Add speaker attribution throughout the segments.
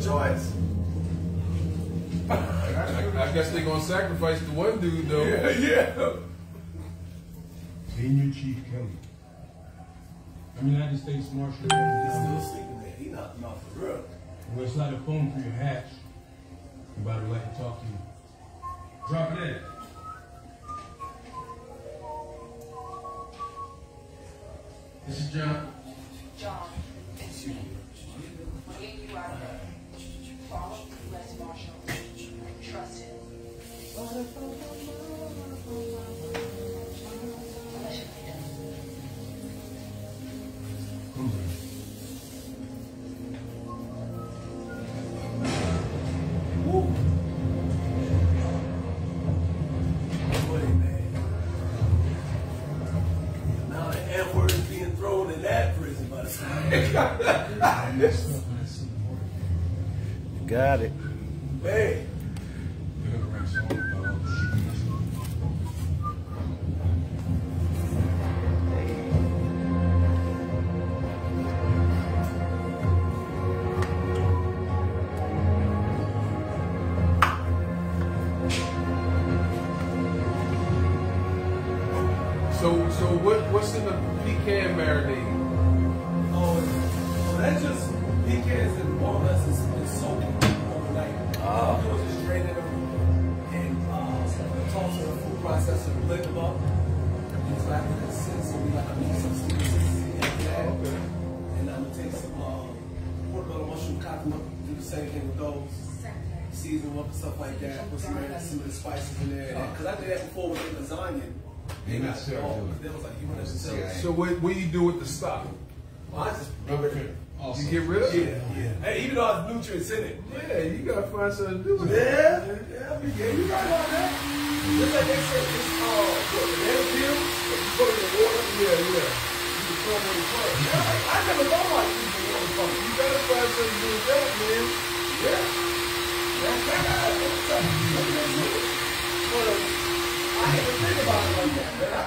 Speaker 1: choice.
Speaker 2: I guess they're gonna sacrifice the one dude though.
Speaker 1: Yeah.
Speaker 3: Senior Chief Kelly. United States Marshal.
Speaker 1: He's still sleeping there. He knocked him out for real.
Speaker 3: Well, it's like a phone for your hatch. Somebody would like to talk to you. Drop it in. This is John.
Speaker 4: John, we'll get you out of there. Follow the U.S. Marshal. Trust him.
Speaker 1: Got it. Hey.
Speaker 2: So what's in the pecan marinade?
Speaker 1: Oh, that's just pecans and walnuts and soaking overnight. It was just draining them and tossing the food processor and blend them up. It's like a consistency, like I need some consistency after that.
Speaker 2: Okay.
Speaker 1: And I'm gonna take some portobello mushroom, cock them up, do the same thing with those. Season them up and stuff like that. Put some of the spices in there. Because I did that before with the lasagna. They got it all. They was like, you want to tell us.
Speaker 2: So what do you do with the stock?
Speaker 1: Well, I just get rid of it.
Speaker 2: You get rid of it?
Speaker 1: Yeah. Hey, even though there's nutrients in it.
Speaker 2: Yeah, you gotta find something to do with it.
Speaker 1: Yeah, you right on that. Just like they say, it's what, banana peel? You put it in the water?
Speaker 2: Yeah.
Speaker 1: You can throw it in the water. I never thought about using the water from it.
Speaker 2: You gotta find something to do with that, man.
Speaker 1: Yeah. I didn't think about it like that, man.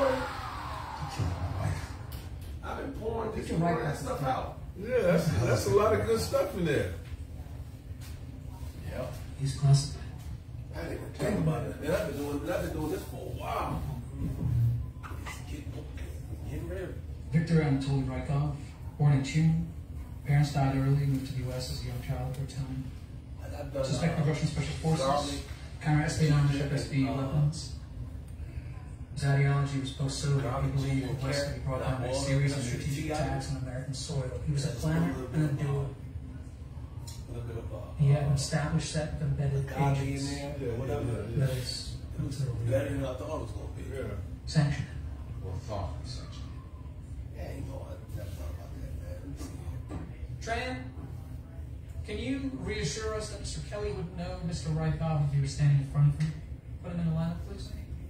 Speaker 1: I've been pouring that stuff out.
Speaker 2: Yeah, that's a lot of good stuff in there.
Speaker 1: Yeah.
Speaker 5: He's classified.
Speaker 1: I didn't even think about it. Man, I've been doing this for a while. Getting rid of it.
Speaker 5: Victor Anatoly Rykov, born in June. Parents died early, moved to the U.S. as a young child at their time. Suspected of Russian Special Forces, counter-espionage, FSB weapons. His ideology was post-Soviet. He believed the West could be brought down by a series of strategic attacks on American soil. He was a planner and a doer. He had an established set of embedded agents that is
Speaker 1: better than I thought it was going to be.
Speaker 5: sanctioned.
Speaker 3: Well, thought sanctioned.
Speaker 1: Yeah, you know, I never thought about that, man.
Speaker 5: Tran, can you reassure us that Mr. Kelly would know Mr. Rykov if he was standing in front of him? Put him in the lineup, please.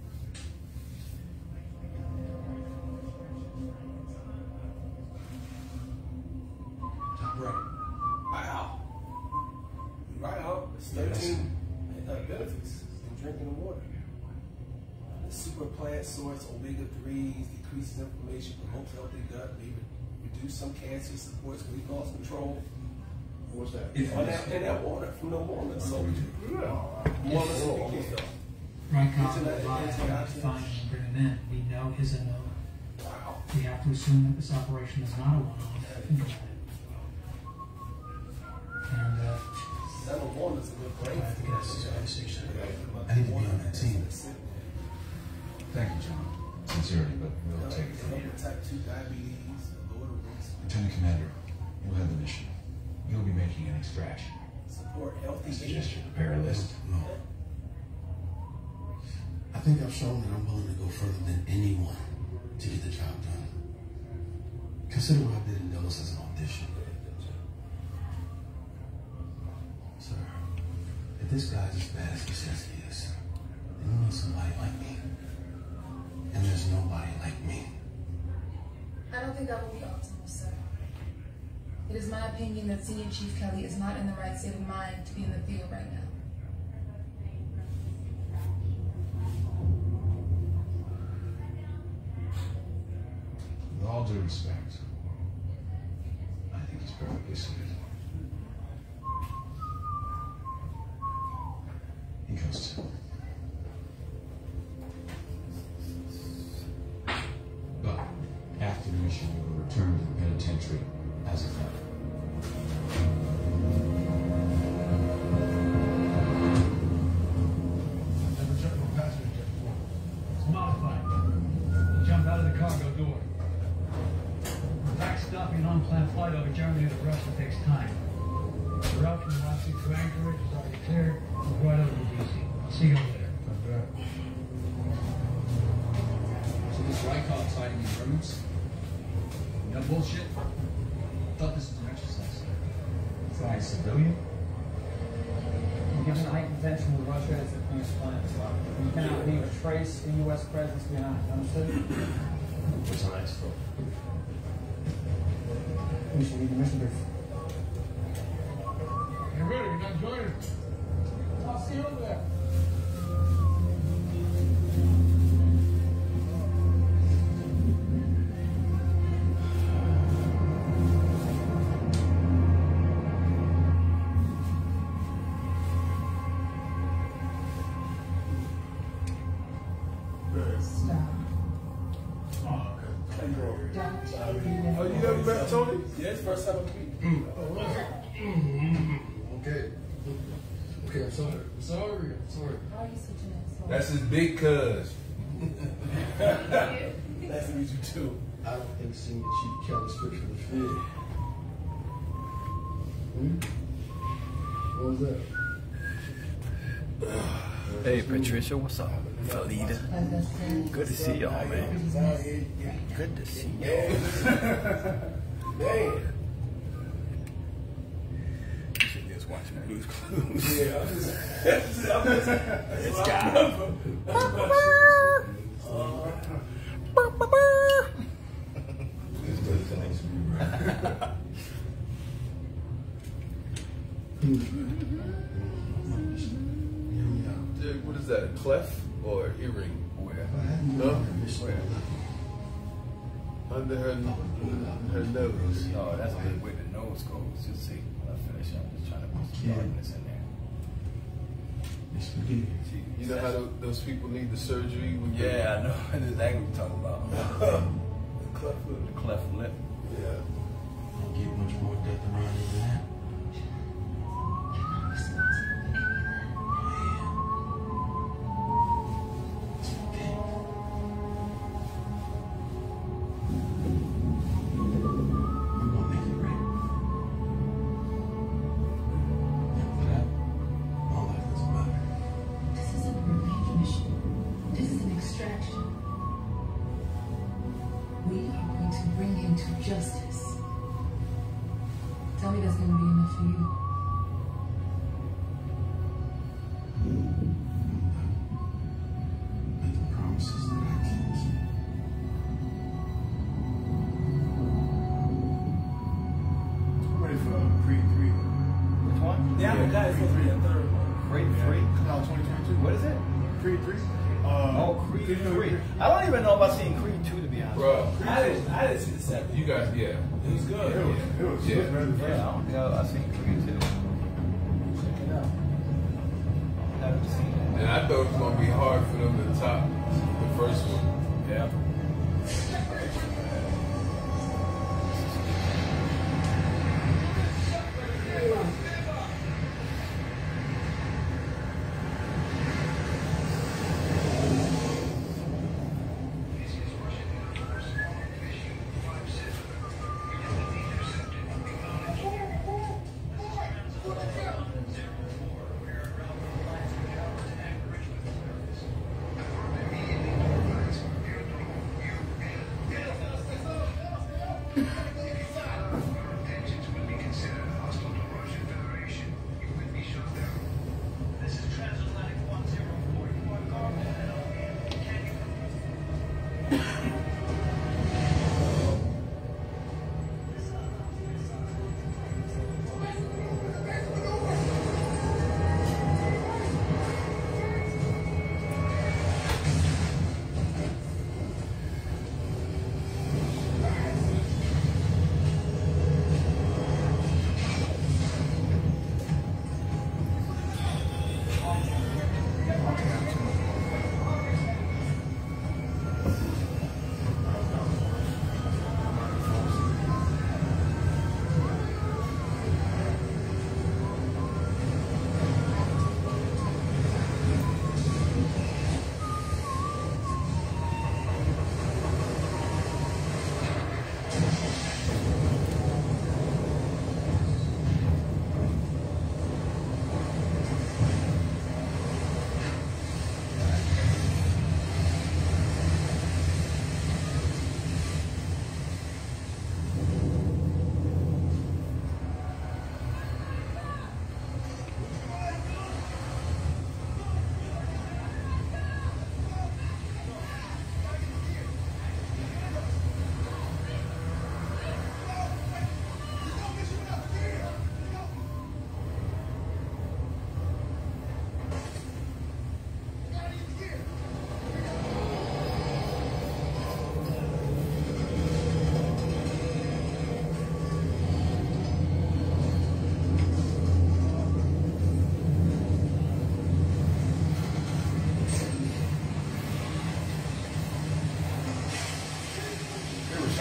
Speaker 3: Top right.
Speaker 1: Right out. It's 13 benefits in drinking the water. The super plant source, omega-3s, decreases inflammation, promotes healthy gut, maybe reduce some cancer, supports weight loss control.
Speaker 2: What's that?
Speaker 1: In that water, from the walnuts. So, walnuts and pecans.
Speaker 5: Rykov will rely on finding and bring him in. We know his MO.
Speaker 1: Wow.
Speaker 5: We have to assume that this operation is not a one-off. Think about it. And,
Speaker 1: 7 walnuts are good brain.
Speaker 5: I have to get us this conversation.
Speaker 6: I need to be on that team.
Speaker 7: Thank you, John. Sincerely, but we'll take it from here.
Speaker 1: Type 2 diabetes, lower risk.
Speaker 7: Lieutenant Commander, you'll have the mission. You'll be making an extraction.
Speaker 1: Support healthy
Speaker 7: I suggest you
Speaker 1: eating.
Speaker 7: prepare a list.
Speaker 6: No. I think I've shown that I'm willing to go further than anyone to get the job done. Consider what I did in Dallas as an audition. Sir, if this guy's as bad as he says he is, then you need somebody like me. And there's nobody like me.
Speaker 8: I don't think that will be optimal, sir. It is my opinion that Senior Chief Kelly is not in the right state of mind to be in the field right now.
Speaker 7: With all due respect, I think he's perfectly suited. against you. But after the mission, you will return to the penitentiary as a felon.
Speaker 9: Never checked for passenger jet before. It's modified. You jump out of the cargo door. Backstopping an unplanned flight over Germany to Russia takes time. The route from Leipzig to Anchorage is already cleared. We're right over to DC. I'll see you over there.
Speaker 10: So this Rykov's hiding in Germans? No bullshit? I thought this was an exercise.
Speaker 7: Flying civilian?
Speaker 11: Given heightened tension with Russia as the clearance plan, you cannot leave a trace in U.S. presence behind. Understood?
Speaker 7: What's the next scope?
Speaker 11: We should read the mission brief.
Speaker 9: Get ready, you're not joining. I'll see you over there.
Speaker 2: Oh, you ever met Tony?
Speaker 1: Yeah, it's first time I meet.
Speaker 9: Okay. Okay, I'm sorry. I'm sorry.
Speaker 8: Why are you such an asshole?
Speaker 2: That's his big cuz.
Speaker 1: Nice to meet you too.
Speaker 9: I don't think seeing Chief Kelly's picture was fair. What was that?
Speaker 12: Hey Patricia, what's up? Felita. Good to see y'all, man. Good to see y'all.
Speaker 1: Man.
Speaker 12: You should just watch Blue's Clues.
Speaker 1: Yeah, I'm just
Speaker 12: This guy.
Speaker 2: What is that, a clef or earring?
Speaker 12: Where?
Speaker 2: No?
Speaker 12: Where?
Speaker 2: Under her nose.
Speaker 12: No, that's where the nose goes. You'll see when I finish. I'm just trying to put some darkness in there. See,
Speaker 2: You know how those people need the surgery?
Speaker 12: yeah, I know. That's exactly what we're talking about. The cleft lip.
Speaker 2: Yeah.
Speaker 6: Don't get much more depth around you than that.
Speaker 8: This isn't a revenge mission. This is an extraction. We are going to bring him to justice. Tell me that's going to be enough for you.
Speaker 6: Making promises that I can't keep.
Speaker 1: I'm ready for Creed 3.
Speaker 12: Which one?
Speaker 1: Yeah, I forgot it's the third one.
Speaker 12: Creed 3?
Speaker 1: Come out 2022.
Speaker 12: What is it?
Speaker 1: Creed 3?
Speaker 12: Oh, Creed 3. I don't even know if I've seen Creed 2, to be honest.
Speaker 2: Bro,
Speaker 1: I didn't see the second.
Speaker 2: you guys, yeah.
Speaker 1: It was good.
Speaker 2: It was yeah.
Speaker 12: Yeah, I don't think I've seen Creed 2. Check it out. I haven't seen it.
Speaker 2: And I thought it was going to be hard for them to top the first one.
Speaker 12: Yeah.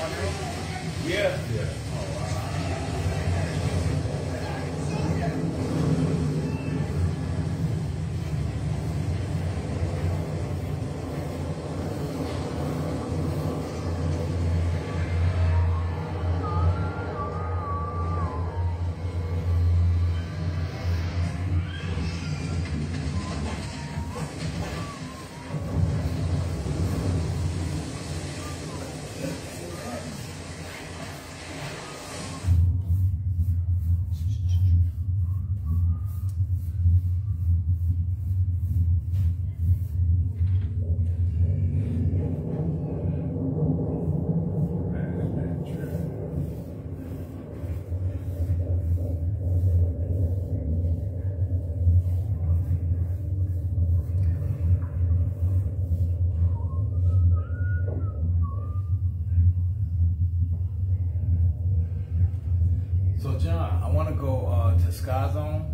Speaker 1: Yeah.
Speaker 2: Yeah.
Speaker 12: So John, I want to go to Sky Zone.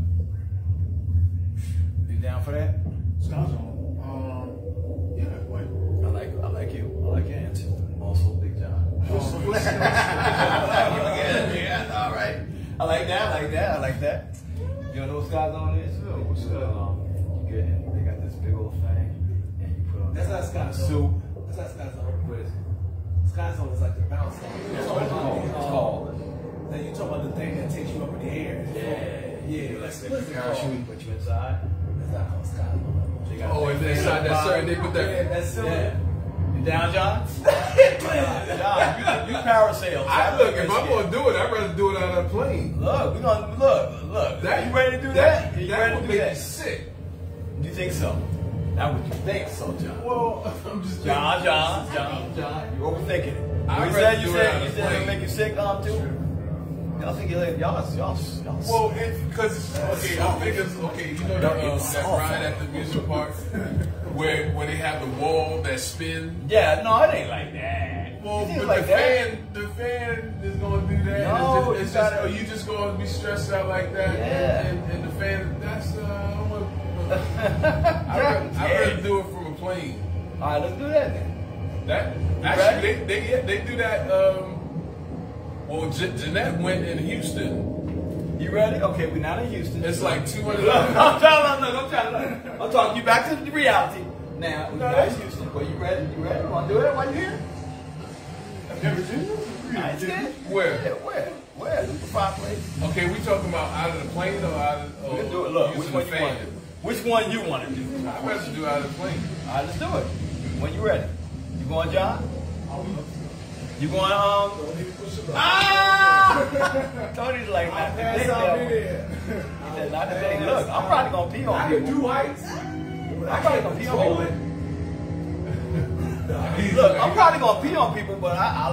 Speaker 12: You down for that?
Speaker 6: Sky Zone. Yeah, what?
Speaker 12: I like you. I like your answer. Also, Big John. Yeah, all right. I like that. You know what Sky Zone is?
Speaker 2: What's that?
Speaker 12: You get in, they got this big old thing, and you put on
Speaker 1: That's not Sky Zone.
Speaker 12: soup.
Speaker 1: That's not Sky Zone. What is it? Sky Zone is like the bounce zone.
Speaker 12: That's what it's called. It's called.
Speaker 1: Then you talk about the thing that takes you up in the air. Yeah.
Speaker 12: Like the parachute, put you inside.
Speaker 1: That's not called Sky Zone.
Speaker 2: Oh, and inside that certain, they put that.
Speaker 1: Yeah, that's silly.
Speaker 12: Yeah. You down, John? John, you parasail.
Speaker 2: If I'm gonna do it, I'd rather do it on a plane.
Speaker 12: Look, we gonna look.
Speaker 2: That,
Speaker 12: you ready to do that?
Speaker 2: That would make you sick.
Speaker 12: You think so? That would you think so, John?
Speaker 2: Well, I'm just
Speaker 12: John, you overthinking it.
Speaker 2: I'd
Speaker 12: You
Speaker 2: rather
Speaker 12: said
Speaker 2: do it on a
Speaker 12: it'll
Speaker 2: plane.
Speaker 12: make you sick, too. Y'all think y'all.
Speaker 2: Well, because okay, I think it's okay. You know that ride at the amusement park where they have the wall that spin.
Speaker 12: Yeah, no, it ain't like that.
Speaker 2: Well, but
Speaker 12: like
Speaker 2: the fan is gonna do that.
Speaker 12: No,
Speaker 2: it's just are you just gonna be stressed out like that?
Speaker 12: Yeah.
Speaker 2: And the fan, that's I'd rather do it from a plane.
Speaker 12: All right, let's do that then.
Speaker 2: That actually they do that. Well, Jeanette went in Houston.
Speaker 12: You ready? Okay, we're not in Houston.
Speaker 2: It's like $200.
Speaker 12: I'm talking you back to the reality. Now, we're not in Houston. Well, you ready? You want to do it while you're here?
Speaker 6: I've never done it.
Speaker 12: I ain't scared.
Speaker 2: Where?
Speaker 12: Where? Look for 5 places.
Speaker 2: Okay, we talking about out of the plane or out of?
Speaker 12: We can do it. Look, which one you want to do? Which one you want to do?
Speaker 2: I'd rather do out of the plane.
Speaker 12: All right, let's do it. When you ready? You going, John? You going, Tony's like, not today. He said, not today. Look, I'm probably going to pee on people.
Speaker 1: I can do heights.
Speaker 12: I'm probably going to pee on people. Look, I'm probably going to pee on people, but I'm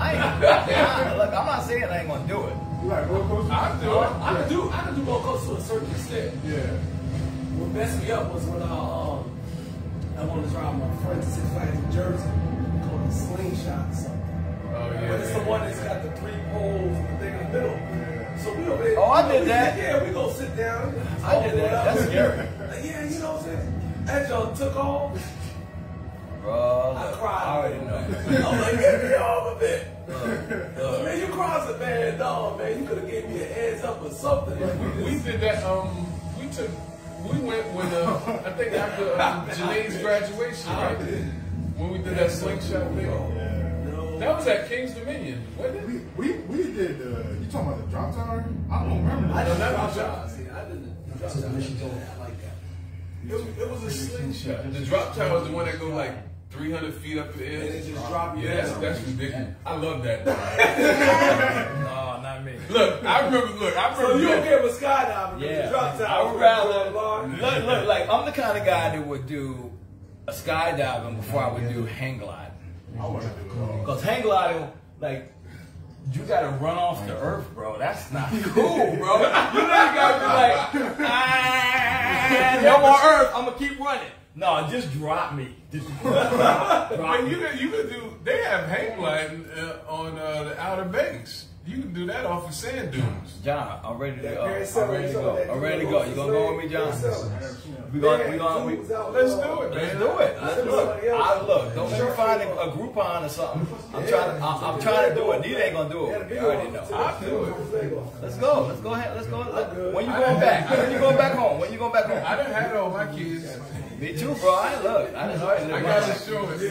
Speaker 12: not saying I ain't going to do it.
Speaker 6: You like roller coaster?
Speaker 1: I can do roller coaster to a certain extent.
Speaker 6: Yeah.
Speaker 1: What messed me up was when I wanted to drive my friend to Six Flags in Jersey, called the Slingshot or something.
Speaker 2: Oh yeah.
Speaker 1: But it's the one that's got the 3 poles and the thing in the middle. So we over there.
Speaker 12: Oh, I did that.
Speaker 1: Yeah, we go sit down.
Speaker 12: I did that. That's scary.
Speaker 1: Yeah, you know what I'm saying? That joint took off.
Speaker 12: Bro,
Speaker 1: I cried.
Speaker 12: I already know.
Speaker 1: I'm like, get me off of it. Man, you crossed a bad dog, man. You could have gave me a heads up or something.
Speaker 2: We did that. We went when I think after Janae's graduation, right? When we did that slingshot thing. That was at King's Dominion, wasn't it?
Speaker 6: We did. You talking about the drop tower? I don't remember that.
Speaker 1: I don't know about y'all. See, I didn't. I like that.
Speaker 2: It was a slingshot. The drop tower is the one that goes like 300 feet up in the air.
Speaker 1: And it just drop you.
Speaker 2: Yeah, that's ridiculous. I love that.
Speaker 12: No, not me.
Speaker 2: Look, I remember.
Speaker 1: So you okay with skydiving?
Speaker 12: Yeah,
Speaker 1: The drop tower.
Speaker 12: I would rather. Look, like I'm the kind of guy that would do a skydiving before I would do hang gliding.
Speaker 6: I want to do it all.
Speaker 12: Because hang gliding, like, you gotta run off the earth, bro. That's not cool, bro. You really gotta be like, I'm on earth, I'm gonna keep running. No, just drop me. Just drop
Speaker 2: When
Speaker 12: me.
Speaker 2: you could do. They have hang gliding on the Outer Banks. You can do that off of sand dunes.
Speaker 12: John, I'm ready to go. I'm ready to go. I'm ready to go. You gonna go with me, John? Let's do it, man. Let's do it. Look, don't let me find a Groupon or something. I'm trying to do it. Neither ain't gonna do it. You already know.
Speaker 2: I'll do it.
Speaker 12: Let's go. Let's go ahead. Let's go. When you going back? When you going back home? When you going back home?
Speaker 2: I done had all my kids.
Speaker 12: Me too, bro. I done already lived my life.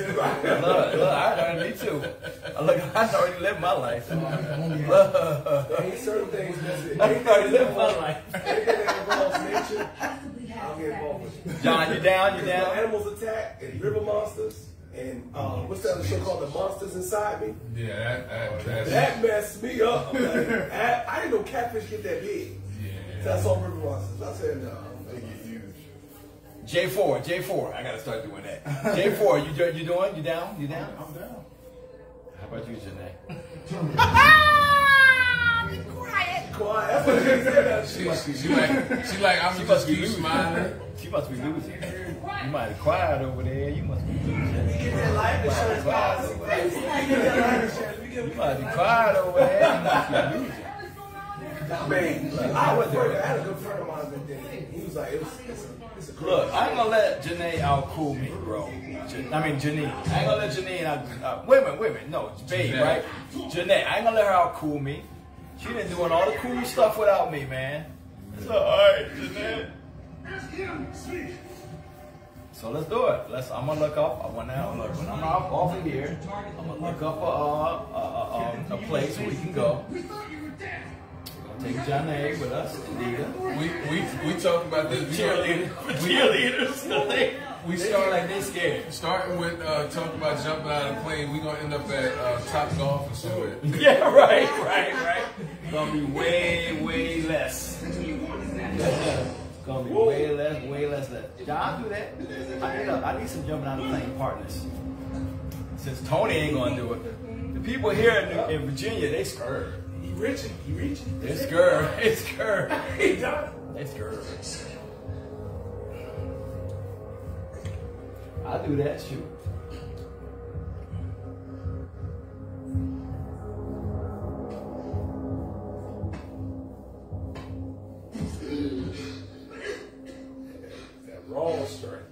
Speaker 12: Me too. I done already lived my life.
Speaker 1: Ain't certain things that's it.
Speaker 12: I done already lived my life.
Speaker 1: Anything that involves nature, I'll get involved with you.
Speaker 12: John, you down? You down?
Speaker 1: Animals Attack and River Monsters and what's that other show called? The Monsters Inside Me.
Speaker 2: Yeah,
Speaker 1: that messed me up. Like, I didn't know catfish get that big.
Speaker 2: Yeah.
Speaker 1: So I saw River Monsters. I said, no, they get huge.
Speaker 12: J4. I gotta start doing that. J4, you doing? You down? You down?
Speaker 1: I'm down.
Speaker 12: How about you, Janae?
Speaker 8: Be quiet.
Speaker 1: Quiet. That's what she said.
Speaker 2: She like, I'm just keep smiling.
Speaker 12: She must be losing. You might have cried over there. You must be losing.
Speaker 1: Get that life insurance policy.
Speaker 12: You might have cried over there. You must be losing.
Speaker 1: Man, I had a good friend of mine that did it. He was like, it's a
Speaker 12: look, I ain't gonna let Janae out-cool me, bro. Janine. I ain't gonna let Janine out. Wait a minute. No, babe, right? Janae, I ain't gonna let her out-cool me. She been doing all the cool stuff without me, man. It's alright, Janae. So let's do it. I'm gonna look up. When I'm off of here, I'm gonna look up a place where we can go. Take Janae with us, Anita.
Speaker 2: We talked about this.
Speaker 12: Cheerleaders. We start like they scared.
Speaker 2: Starting with talking about jumping out of the plane, we gonna end up at Top Golf or somewhere.
Speaker 12: Yeah, right. It's gonna be way less. It's gonna be way less. John, I'll do that. I need some jumping out of the plane partners. Since Tony ain't gonna do it, the people here in Virginia, they scared.
Speaker 1: He reaching.
Speaker 12: It's scared.
Speaker 1: He done.
Speaker 12: It's scared. I'll do that, shoot.
Speaker 1: That raw strength.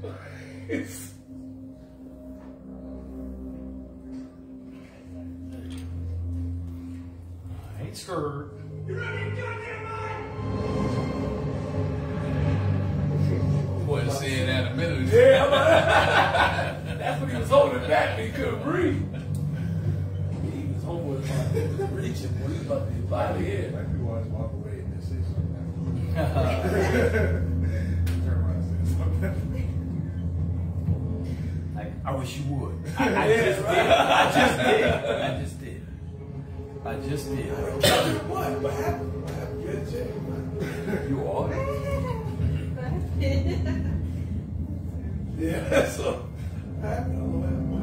Speaker 12: I ain't scared.
Speaker 1: You ready to goddamn mind?
Speaker 2: Wasn't saying that a minute ago.
Speaker 1: Yeah, that's what he was holding back. He couldn't breathe. He was holding reaching when he was about to be body in.
Speaker 7: Like people always walk away and they say something.
Speaker 12: I wish you would. I just did.
Speaker 1: What happened?
Speaker 12: You all?
Speaker 1: Yeah, so I don't know what happened.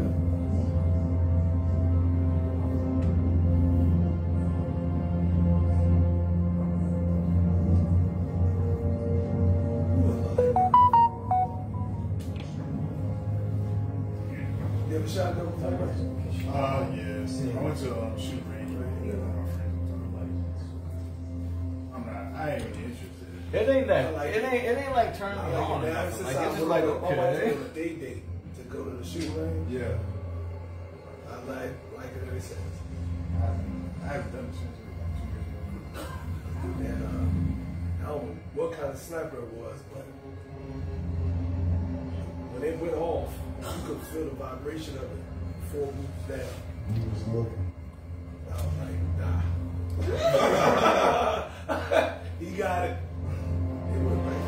Speaker 1: You ever shot double time?
Speaker 7: Yes. I went to shoot range with my friends. I ain't really interested.
Speaker 12: It ain't that. It ain't like turning me on. Like it's just like okay.
Speaker 1: A date to go to the shooting range.
Speaker 7: Yeah.
Speaker 1: I like it ever since.
Speaker 7: I haven't done it since like 2 years ago.
Speaker 1: And I don't know what kind of sniper it was, but when it went off, you could feel the vibration of it 4 moves down.
Speaker 7: He was looking.
Speaker 1: I was like, nah. He got it. It was like,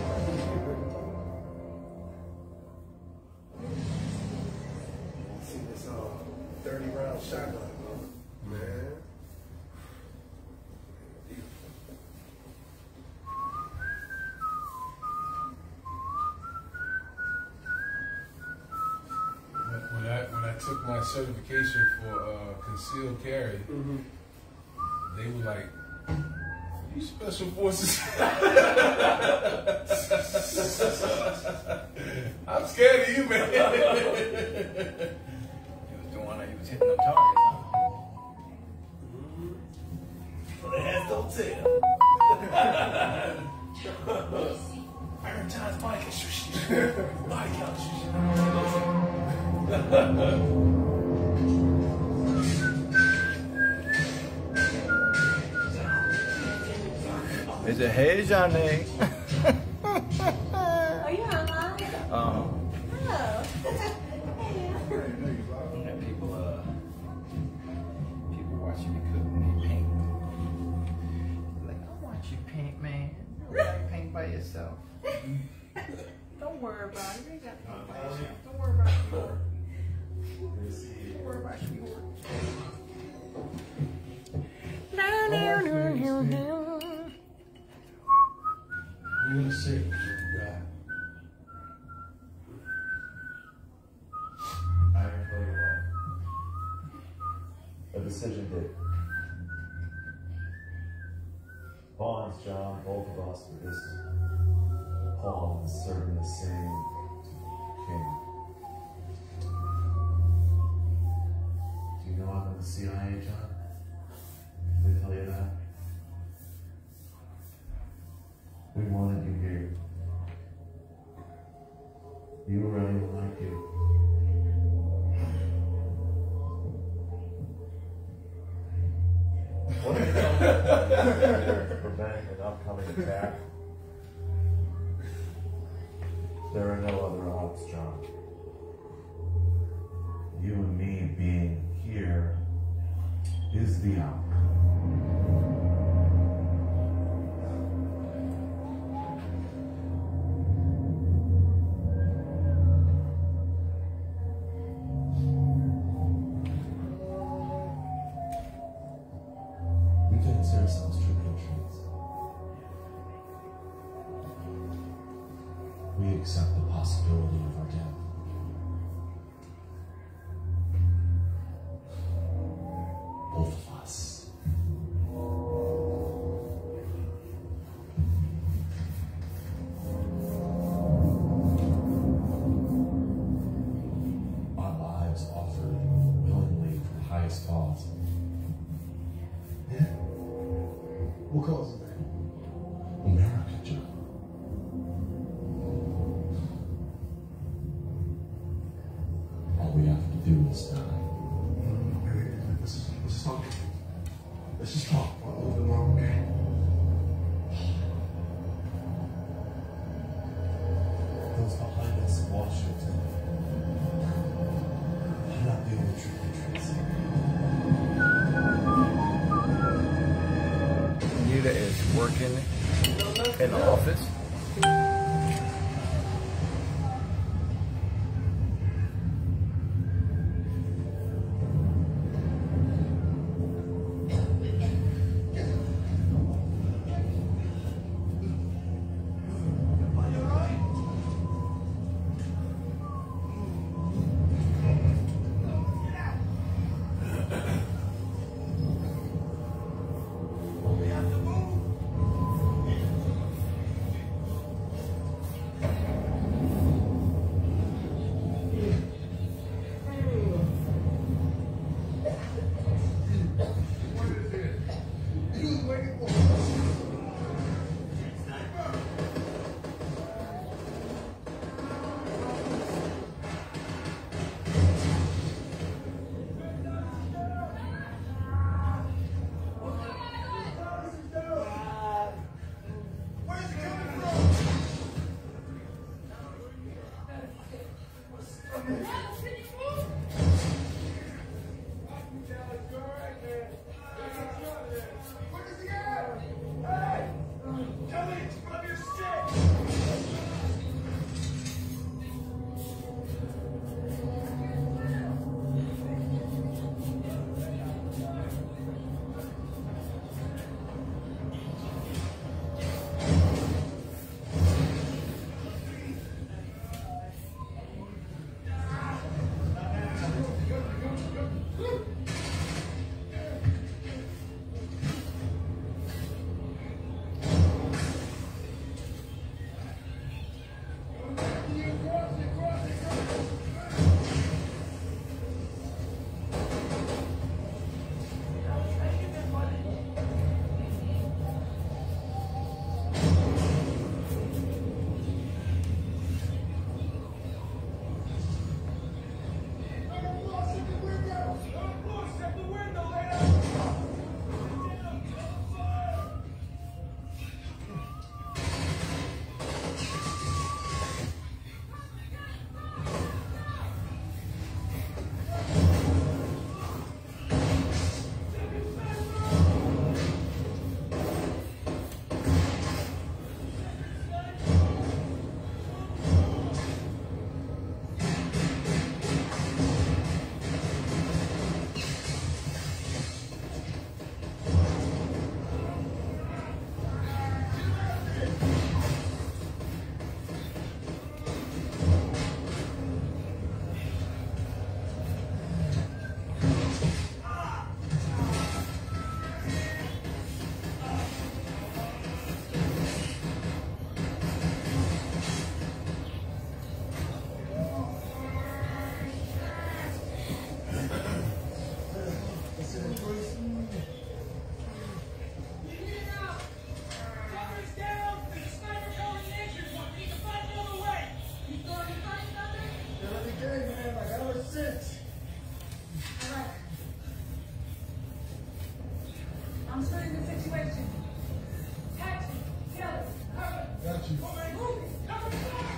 Speaker 1: see this 30-round shotgun, man.
Speaker 2: When I took my certification for concealed carry, they were like, "You special forces." I'm scared of you, man.
Speaker 12: He was hitting them targets.
Speaker 1: hotel. Iron Times bike and bike out.
Speaker 12: Is it hey, Johnny?
Speaker 13: Oh, you're online?
Speaker 12: Oh.
Speaker 14: People watching me cook me paint. Like, I want you paint, man. You like paint by yourself. Don't worry about it. You ain't got to paint by yourself. Don't worry about your work. Don't worry about your work.
Speaker 6: What are you gonna say?
Speaker 15: I can tell you what. A decision did. Bonds, John, both of us for this Paul is serving the same king. Do you know I'm in the CIA, John? Did they tell you that? We wanted you here. You were ready to like you. What are you doing to prevent an upcoming attack? There are no other odds, John. You and me being here is the outcome. We consider ourselves true patriots. We accept the possibility of our death. Both of us. Our lives offered willingly for the highest cause. Yeah. What cause is that? America, John. All we have to do is die. Let's talk. Let's just talk for a little bit more, okay? Those behind us in Washington are not the only true patriots.
Speaker 12: Nita is working in the office.
Speaker 8: I'm studying the situation. Taxi, Kelly, cover.
Speaker 3: Got you.
Speaker 8: Move it, cover the door.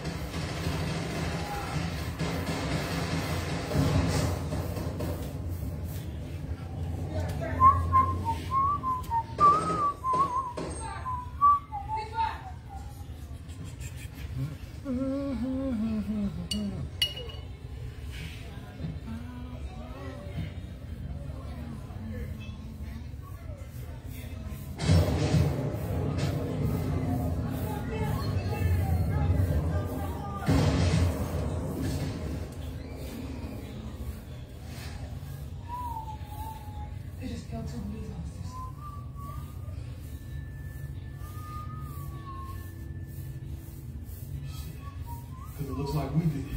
Speaker 8: They just killed 2 police officers.
Speaker 3: Because it looks like we did.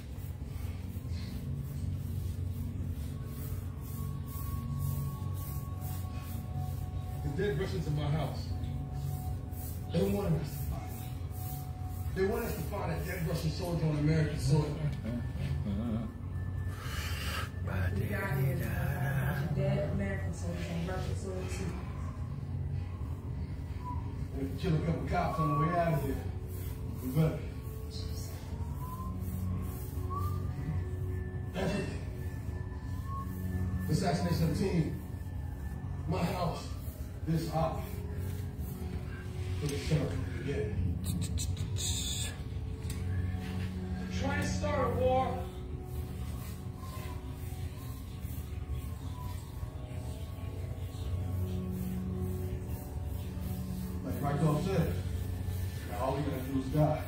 Speaker 3: The dead rushed into my house. They wanted us to find it. They wanted us to find a dead Russian soldier on American soil.
Speaker 8: We got here to find dead American soldiers on Russian soil too.
Speaker 3: And if you kill a couple cops on the way out of here, we better. Everything. The assassination of the team, my house, this op. For the sheriff again.
Speaker 9: Trying to start a war.
Speaker 3: Like Raikov said, now all we gotta do is die.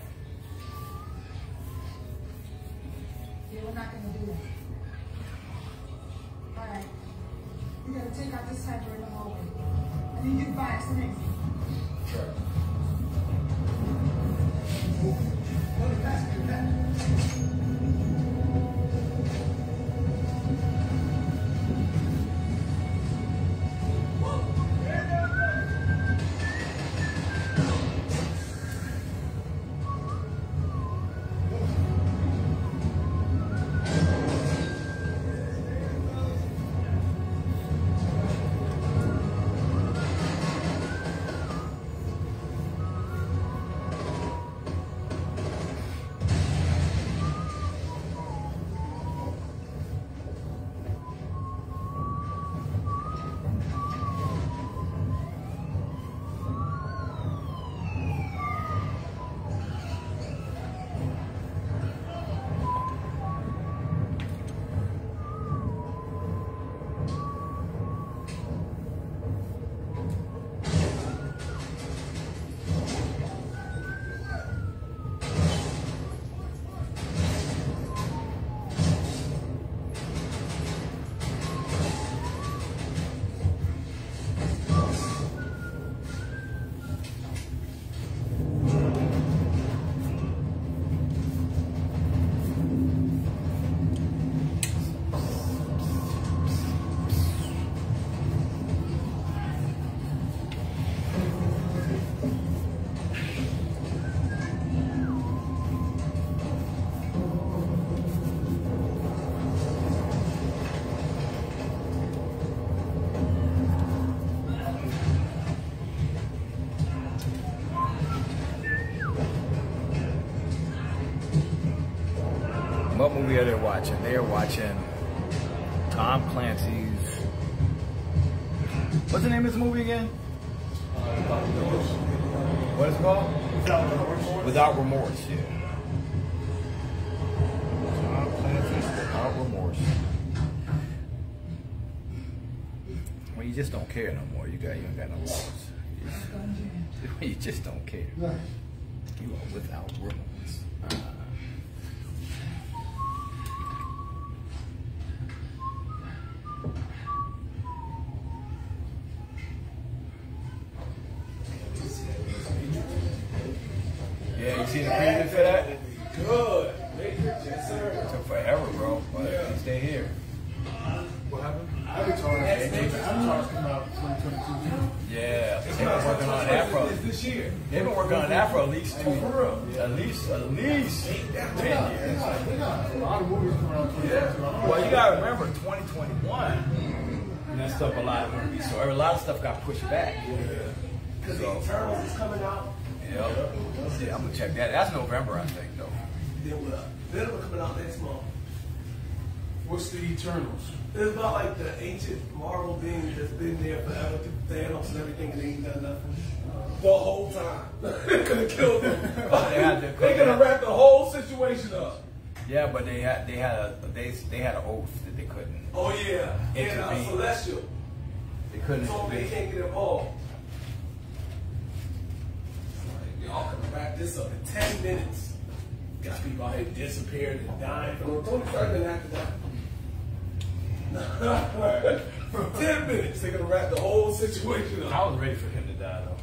Speaker 8: Yeah, we're not gonna do that. Alright. We gotta take out this sniper in the hallway. I need you to buy us some exit.
Speaker 3: Sure. Let me pass me that.
Speaker 12: What movie are they watching? They are watching Tom Clancy's. What's the name of this movie again? What is it called? Without Remorse. Without Remorse, yeah. Tom Clancy's Without Remorse. Well, you just don't care no more. You ain't got no remorse. You just don't care. You are without remorse. Yeah, you see the preview for that?
Speaker 1: Good. Yes, sir.
Speaker 12: It took forever, bro. But they stay here.
Speaker 3: What happened? Avatar's come out 2022.
Speaker 12: Yeah, they've been working on that for
Speaker 1: this year.
Speaker 12: They've been working on that for at least 2 years. At least 10 years.
Speaker 3: They got a lot of movies coming out in 2022.
Speaker 12: Well, you gotta remember 2021.
Speaker 1: That's
Speaker 12: messed up a lot of movies, so a lot of stuff got pushed back.
Speaker 1: Because the Eternals is coming out.
Speaker 12: Yep. Yeah, I'm gonna check that. That's November, I think, though.
Speaker 1: Then Venom coming out next month.
Speaker 2: What's the Eternals?
Speaker 1: It's about like the ancient Marvel being that's been there forever, Thanos and everything, and they ain't done nothing the whole time. They could have killed them. They could have wrapped the whole situation up.
Speaker 12: Yeah, but they had an oath that they couldn't.
Speaker 1: Oh yeah, and
Speaker 12: intervene.
Speaker 1: Celestial.
Speaker 12: They couldn't.
Speaker 1: They can't get involved. Y'all can wrap this up in 10 minutes. Got people out here disappearing and dying. Tony Stark didn't have to die. 10 minutes, they're gonna wrap the whole situation up.
Speaker 12: I was ready for him to die though.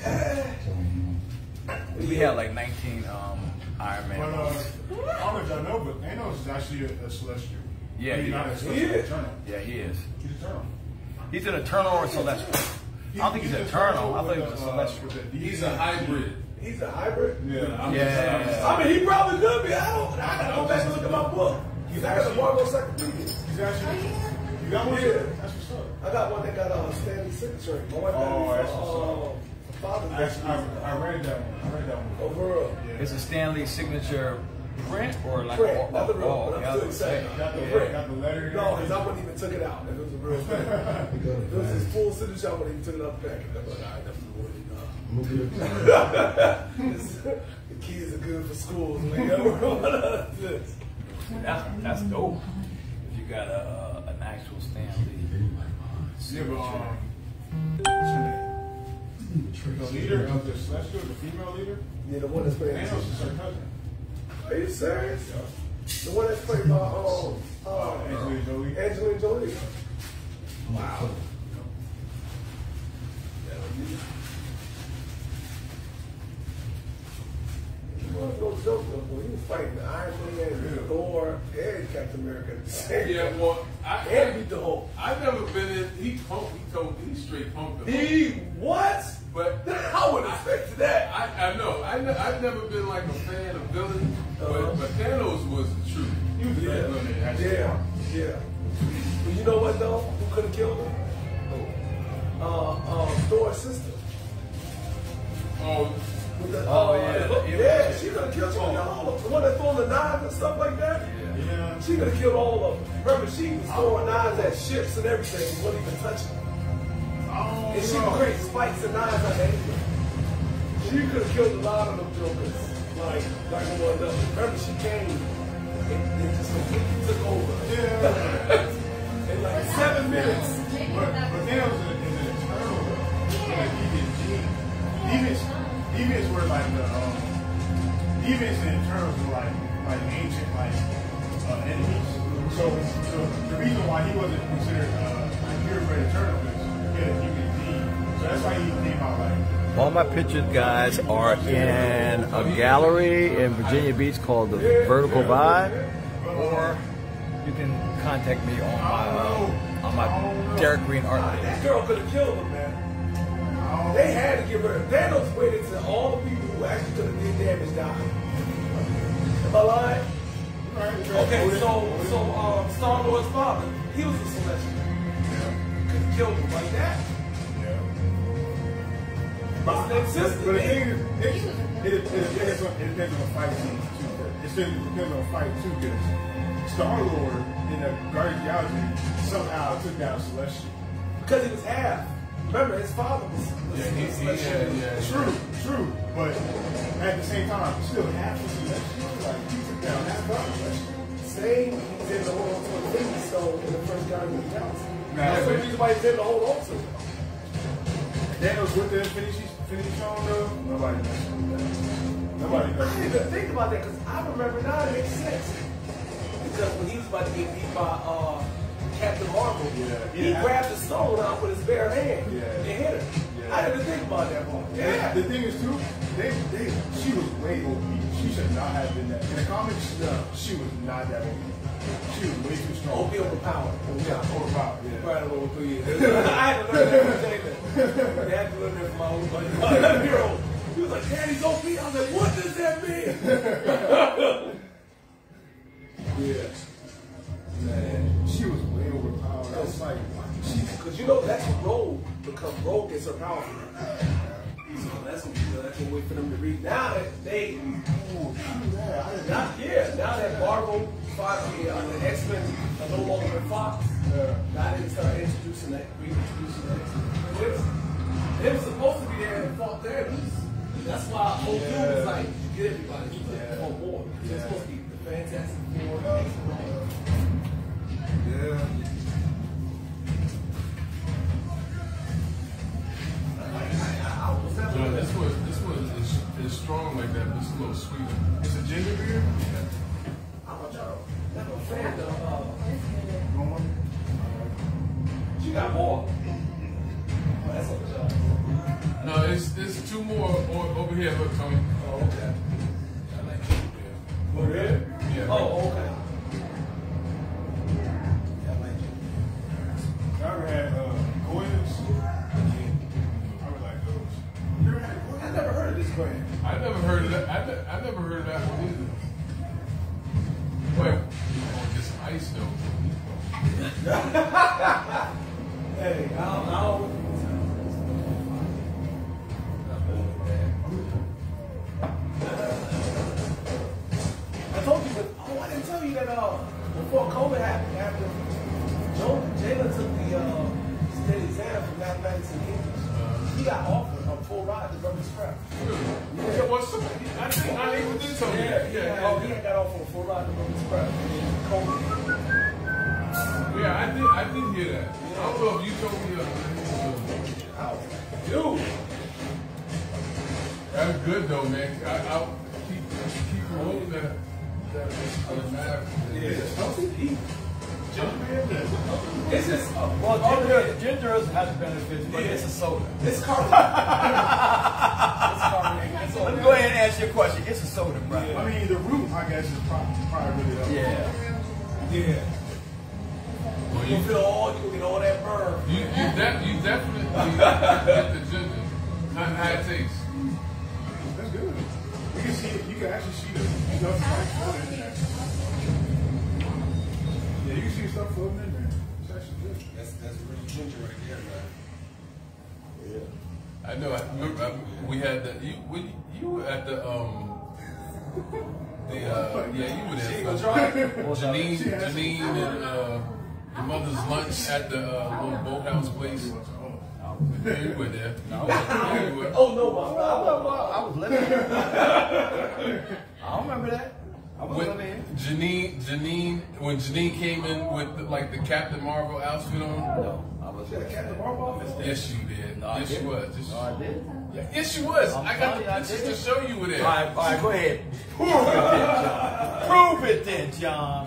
Speaker 1: Yeah.
Speaker 12: We had like 19 Iron Man.
Speaker 7: But I don't know if y'all know, but Thanos is actually a Celestial.
Speaker 12: Yeah,
Speaker 7: he's not a Celestial. Eternal.
Speaker 12: Yeah, he is.
Speaker 7: He's Eternal.
Speaker 12: He's an Eternal or a Celestial. I don't think he's an Eternal. I thought he was a Celestial.
Speaker 2: He's a hybrid.
Speaker 1: He's a hybrid?
Speaker 7: Yeah.
Speaker 12: Yeah.
Speaker 1: I mean, he probably could be. I gotta go back and look at my book. I got the Marvel Encyclopedia.
Speaker 7: He's actually. You got one?
Speaker 1: Yeah.
Speaker 7: That's what's up.
Speaker 1: I got one that got Stanley's signature. My wife got
Speaker 7: That's what's up. I read that one.
Speaker 1: Overall.
Speaker 12: Yeah. It's a Stanley signature print or like
Speaker 1: print. Not the real
Speaker 12: oh,
Speaker 1: one. I'm still excited.
Speaker 7: Got the letter.
Speaker 1: No, because I wouldn't even took it out if it was a real thing. If it was his full signature, I wouldn't even took it out the packet. I'm like, all right, that's the word enough. The keys are good for schools.
Speaker 12: That's dope. If you got an actual Stanley.
Speaker 7: Yeah, but the leader of the Celestial, the female leader?
Speaker 1: Yeah, the one that's playing.
Speaker 7: Thanos is her cousin.
Speaker 1: Are you serious? Yeah. The one that's played by
Speaker 7: Angelina Jolie.
Speaker 1: Angelina Jolie. Wow. He was no joke though, boy. He was fighting the Iron Man, Thor, and Captain America.
Speaker 2: Yeah, well,
Speaker 1: and beat the Hulk.
Speaker 2: I've never been in. He told me he straight punked the Hulk.
Speaker 1: He what?
Speaker 2: But
Speaker 1: I would expect that.
Speaker 2: I know. I've never been like a fan of villains, but Thanos was the truth. He was the villain.
Speaker 1: Yeah. But you know what though? Who could have killed him? Thor's sister.
Speaker 2: Oh.
Speaker 1: Yeah, she could have killed him. The one that threw the knives and stuff like that.
Speaker 7: Yeah.
Speaker 1: She could have killed all of them. Remember, she was throwing knives at ships and everything. She wasn't even touching them. And she would create spikes and knives out of anything. She could have killed a lot of them jokers. Like one of them. Remember, she came and just completely took over. Yeah. In like 7 minutes.
Speaker 7: But Thanos is an Eternal. Like Demons were like the Demons and Eternals were like ancient enemies. So the reason why he wasn't considered a purebred Eternal is he had a human gene. So that's why he came out like.
Speaker 12: All my pictures, guys, are in a gallery in Virginia Beach called the Vertical Vibe, or you can contact me on my Derek Green art page.
Speaker 1: That girl could have killed him, man. They had to get rid of Thanos. Waited till all the people who actually could have did damage died. Am I lying? Okay, so Star-Lord's father, he was a Celestial. Could have killed him like that.
Speaker 7: But the thing is, it depends on the fight scenes too. It depends on the fight too, because Star-Lord in the Guardians of the Galaxy somehow took down Celestial.
Speaker 1: Because he was half. Remember, his father was Celestial.
Speaker 7: True. But at the same time, still half was Celestial. Like, he took down half of Celestial.
Speaker 1: Same, he did the hold on to the Infinity Stone in the first Guardians of the Galaxy. That's the reason why he did the hold on to it.
Speaker 7: Thanos with the Infinity Stone, though, nobody knows.
Speaker 1: I didn't even think about that because I remember now it makes sense. Because when he was about to get beat by Captain Marvel, he grabbed the stone out with his bare hand and hit her. I didn't think about that part. Yeah.
Speaker 7: The thing is too, she was way OP. She should not have been that. In the comics, she was not that OP. She was way too strong.
Speaker 1: OP overpowered.
Speaker 7: Overpowered, yeah.
Speaker 1: Right over 3 years. I had to learn that from David. I had to learn that from my old buddy. He was like, Daddy's OP. I was like, what does that mean?
Speaker 7: Yeah. Man, she was way overpowered. I was like, what?
Speaker 1: Because you know that's what Rogue gets her power from. So that's gonna be good. I can't wait for them to read. Now that now that Marvel, the X-Men are no longer with Fox, now they start reintroducing that. They were supposed to be there and fought therapies. That's why whole dude was like, get everybody on board. They're supposed to be the Fantastic Four, X-Men. Yeah.
Speaker 2: This one is strong like that, but it's a little sweeter. It's a ginger beer? Yeah.
Speaker 1: I'm a fan though. You got more. Oh, that's what
Speaker 2: no, it's two more over here. Look, Tony.
Speaker 1: Oh, okay. I like ginger beer. Oh, really?
Speaker 2: Yeah.
Speaker 1: Oh, okay.
Speaker 7: I ever had Goyas? I would like those. You ever had Goyas?
Speaker 1: I never heard of this brand.
Speaker 2: I never heard of that. I never heard of that one either. Wait, get some ice though.
Speaker 1: Hey, I'll I told you, but I didn't tell you that before COVID happened, after Jalen took the state exam for mathematics and English, he got offered a full ride to Brother's Prep.
Speaker 2: Yeah, what's up? I think I even did something.
Speaker 1: Yeah, he got offered a full ride to Brother's Prep. COVID.
Speaker 2: Yeah, I did hear that. I don't know if you told me
Speaker 1: Dude.
Speaker 2: That's good though, man. I'll keep promoting that math.
Speaker 1: Yeah,
Speaker 12: This is ginger has benefits, but it's a soda.
Speaker 1: It's carbonate.
Speaker 12: Let me go ahead and answer your question. It's a soda, bro.
Speaker 7: Yeah. I mean, the root, I guess, is probably really up.
Speaker 1: Yeah. Well, you get all that burn.
Speaker 2: You definitely get the ginger. Not how it tastes.
Speaker 7: That's good. You can see it. You can actually see the stuff like floating in there. Yeah, you can see stuff floating in there. It's actually good.
Speaker 1: That's real ginger right there, man.
Speaker 2: Yeah. I know. We had the you were at the you were there. Janine and the mother's lunch at the little boathouse place. Yeah, you were there.
Speaker 1: Oh no,
Speaker 12: I was living here. I don't remember that. I was living here.
Speaker 2: Janine, when Janine came in with the Captain Marvel outfit on.
Speaker 12: No, I was
Speaker 1: Captain Marvel.
Speaker 2: Yes, you did.
Speaker 12: No,
Speaker 2: yes, you was.
Speaker 12: No, I did.
Speaker 2: Yes, you was. I got the pictures to show you with it.
Speaker 12: All right, go ahead. Prove it then, John.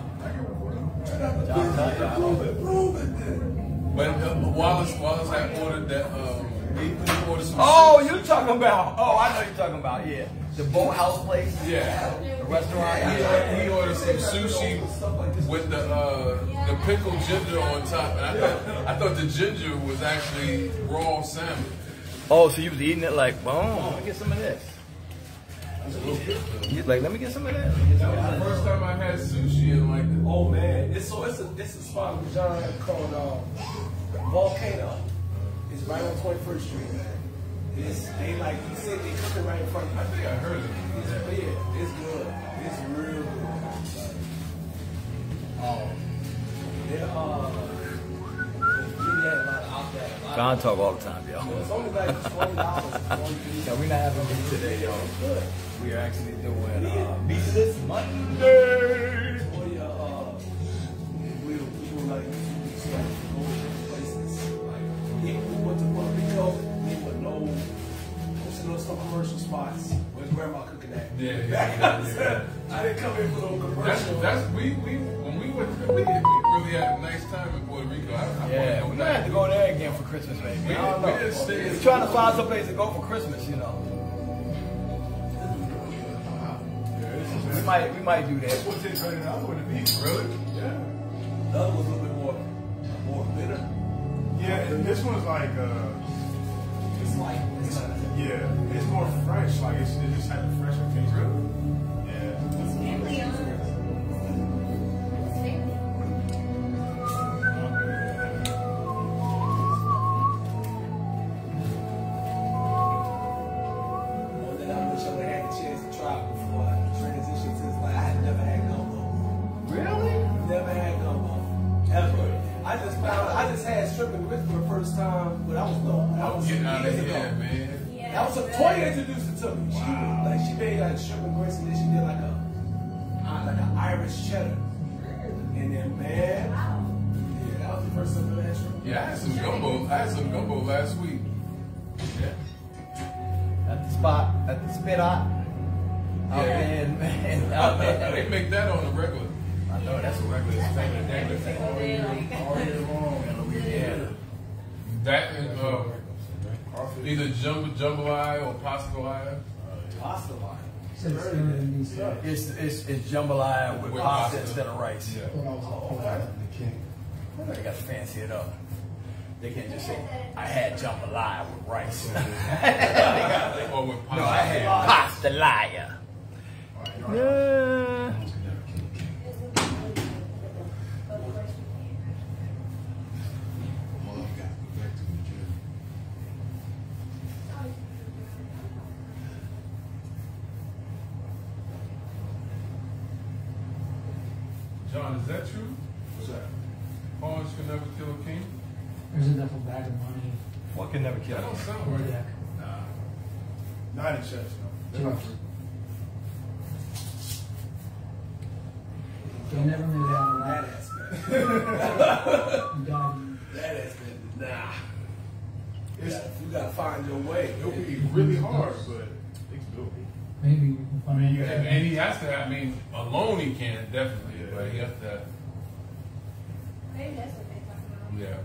Speaker 1: Prove it then.
Speaker 2: But Wallace had ordered that. He ordered some.
Speaker 12: Oh, you talking about? Oh, I know you're talking about. Yeah, the boathouse place.
Speaker 2: Yeah,
Speaker 12: the restaurant.
Speaker 2: He ordered some sushi with the pickled ginger on top, and I thought the ginger was actually raw salmon.
Speaker 12: Oh, so you was eating it like, boom, let me get some of this. He's like, let me get some of that.
Speaker 2: That was the first time I had sushi and like this.
Speaker 1: Oh man, it's a spot in John called Volcano. It's right on 21st Street. He said they cook it right in front of you.
Speaker 2: I think I heard it.
Speaker 1: Yeah, it's good. It's real good.
Speaker 12: John talk all the time, yo.
Speaker 1: It's only like $20.
Speaker 12: No, we're not having meat today, yo. We are actually doing Meatless Monday.
Speaker 1: We do like places. Like if we went to Puerto Rico, we would know some commercial spots. Where's grandma cooking that?
Speaker 2: Yeah.
Speaker 1: I didn't come here for no commercial.
Speaker 2: When we went, we really had a nice time in Puerto Rico.
Speaker 12: We're gonna have to go there again for Christmas, baby. I don't know. We're trying to find some place to go for Christmas, you know. We might do that.
Speaker 7: This one tastes better than the other one to me.
Speaker 2: Really?
Speaker 7: Yeah.
Speaker 1: The other one's a little bit more bitter.
Speaker 7: Yeah, and this one's like
Speaker 1: it's light.
Speaker 7: Yeah, it's more fresh. Like it just has a fresher taste. Really? Yeah.
Speaker 1: I just had shrimp and grits for the first time, but I was low. That was
Speaker 2: Getting out of
Speaker 1: years
Speaker 2: here,
Speaker 1: ago.
Speaker 2: man.
Speaker 8: Yeah,
Speaker 1: That was a Toya introduced it to me. She made like shrimp and grits, and then she did like an Irish cheddar. And then man, yeah, that was the first time I had shrimp.
Speaker 2: Yeah, I had some gumbo. I had some gumbo last week. Yeah.
Speaker 14: At the spot, at the spit out. Out there, man. Out there.
Speaker 2: They make that on the regular.
Speaker 14: I know that's a regular thing.
Speaker 7: All year long.
Speaker 14: Yeah.
Speaker 2: That and either jambalaya or pastelaya.
Speaker 1: Pasta line.
Speaker 14: It's jambalaya with pasta instead of rice.
Speaker 2: Yeah.
Speaker 14: They got to fancy it up. They can't just say, I had jambalaya with rice.
Speaker 2: Or with pasta.
Speaker 14: No, I had pastelaya. Yeah.
Speaker 2: John, is that true?
Speaker 7: What's that?
Speaker 2: Pawns can never kill a king?
Speaker 5: There's a duffel bag of money.
Speaker 14: What can never kill
Speaker 2: That don't
Speaker 14: you?
Speaker 2: sound
Speaker 5: Or
Speaker 2: right.
Speaker 5: deck.
Speaker 7: Not in church, no.
Speaker 5: Two hours. They never made it out of
Speaker 1: That
Speaker 5: that.
Speaker 1: aspect.
Speaker 5: You died.
Speaker 1: That aspect. Nah. You gotta find your way.
Speaker 7: It'll be really hard, but it's doable.
Speaker 5: Maybe we can find
Speaker 7: you
Speaker 5: out.
Speaker 7: gotta-
Speaker 2: And he has to, I mean, alone he can, definitely. But he has to,
Speaker 13: Maybe that's what they're talking about.
Speaker 2: yeah.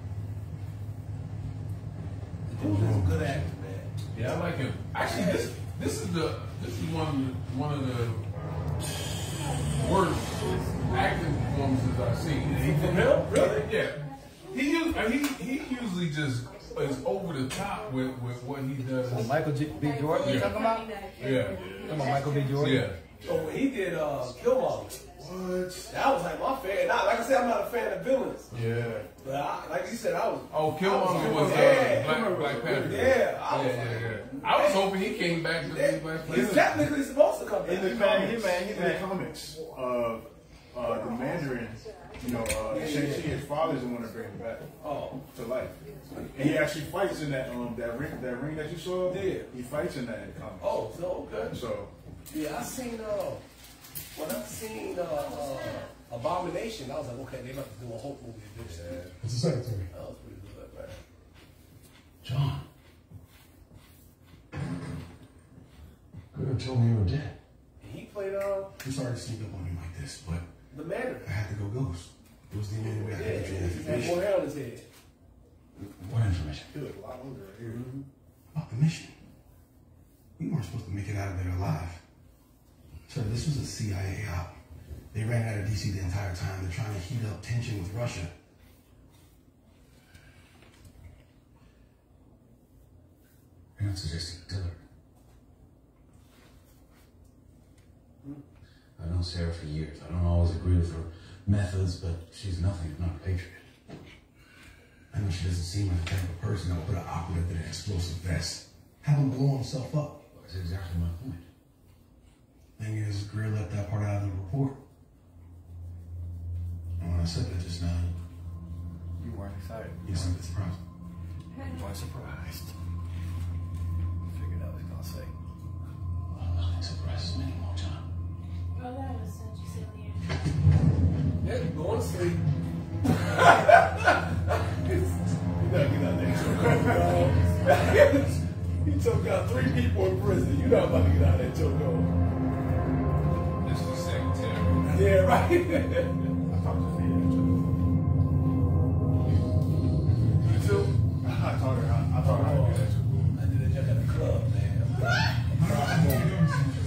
Speaker 1: Who's a good actor, man?
Speaker 2: Yeah, I like him. Actually, this is one of the worst acting performances I've seen.
Speaker 1: For real? Really?
Speaker 2: Yeah. He usually just is over the top with what he does.
Speaker 14: Oh, Michael B. Jordan, you
Speaker 2: Yeah.
Speaker 14: talking about?
Speaker 2: Yeah.
Speaker 14: Come on, Michael B. Jordan.
Speaker 2: Yeah.
Speaker 1: Oh, when he did Killmonger. What? That was like my fan. Now, like I said, I'm not a fan of villains.
Speaker 7: Yeah.
Speaker 1: But like you said, I was.
Speaker 2: Oh, Killmonger was Black Panther.
Speaker 1: Yeah. I was like,
Speaker 2: I was hoping he came back to be Black Panther.
Speaker 1: he's technically supposed to come back.
Speaker 7: In the comics, the Mandarin, Shang-Chi, his father's the one that brings him back to life. And he actually fights in that ring that you saw.
Speaker 1: Yeah.
Speaker 7: He fights in that in the comics.
Speaker 1: Oh, so okay.
Speaker 7: So
Speaker 1: yeah, I seen when I seen Abomination, I was like, okay, they about to do a whole movie of this.
Speaker 3: It's the secretary.
Speaker 1: That was pretty good, man.
Speaker 6: John. Could have told me you were dead.
Speaker 1: He played
Speaker 6: I'm sorry to sneak up on you like this, but
Speaker 1: the Mandarin.
Speaker 6: I had to go ghost. It was the only way I
Speaker 1: Yeah,
Speaker 6: could get you
Speaker 1: he had
Speaker 6: information.
Speaker 1: more hair on his head.
Speaker 6: What information?
Speaker 7: he looked a lot older right here.
Speaker 6: About the mission. We weren't supposed to make it out of there alive. Sir, this was a CIA op. They ran out of DC the entire time. They're trying to heat up tension with Russia. You're not suggesting Dillard. I've known Sarah for years. I don't always agree with her methods, but she's nothing if not a patriot. I know she doesn't seem like the type of person that would put an operative in an explosive vest. Have him blow himself up. That's exactly my point. Thing is, Greer left that part out of the report. And when I said that just now,
Speaker 14: You weren't excited.
Speaker 6: you sounded surprised.
Speaker 14: You weren't surprised. Figured I was gonna say.
Speaker 6: Well, nothing surprises me anymore, John.
Speaker 13: Oh, that was such a silly
Speaker 1: Yeah, going to sleep.
Speaker 7: You gotta get out there.
Speaker 1: He took out 3 people in prison. You're not about to get out of that joke, though.
Speaker 2: This is the secretary.
Speaker 1: Yeah, right.
Speaker 7: I talked to her.
Speaker 1: You too?
Speaker 7: I taught her how to do that too.
Speaker 1: I did a joke at the club, man.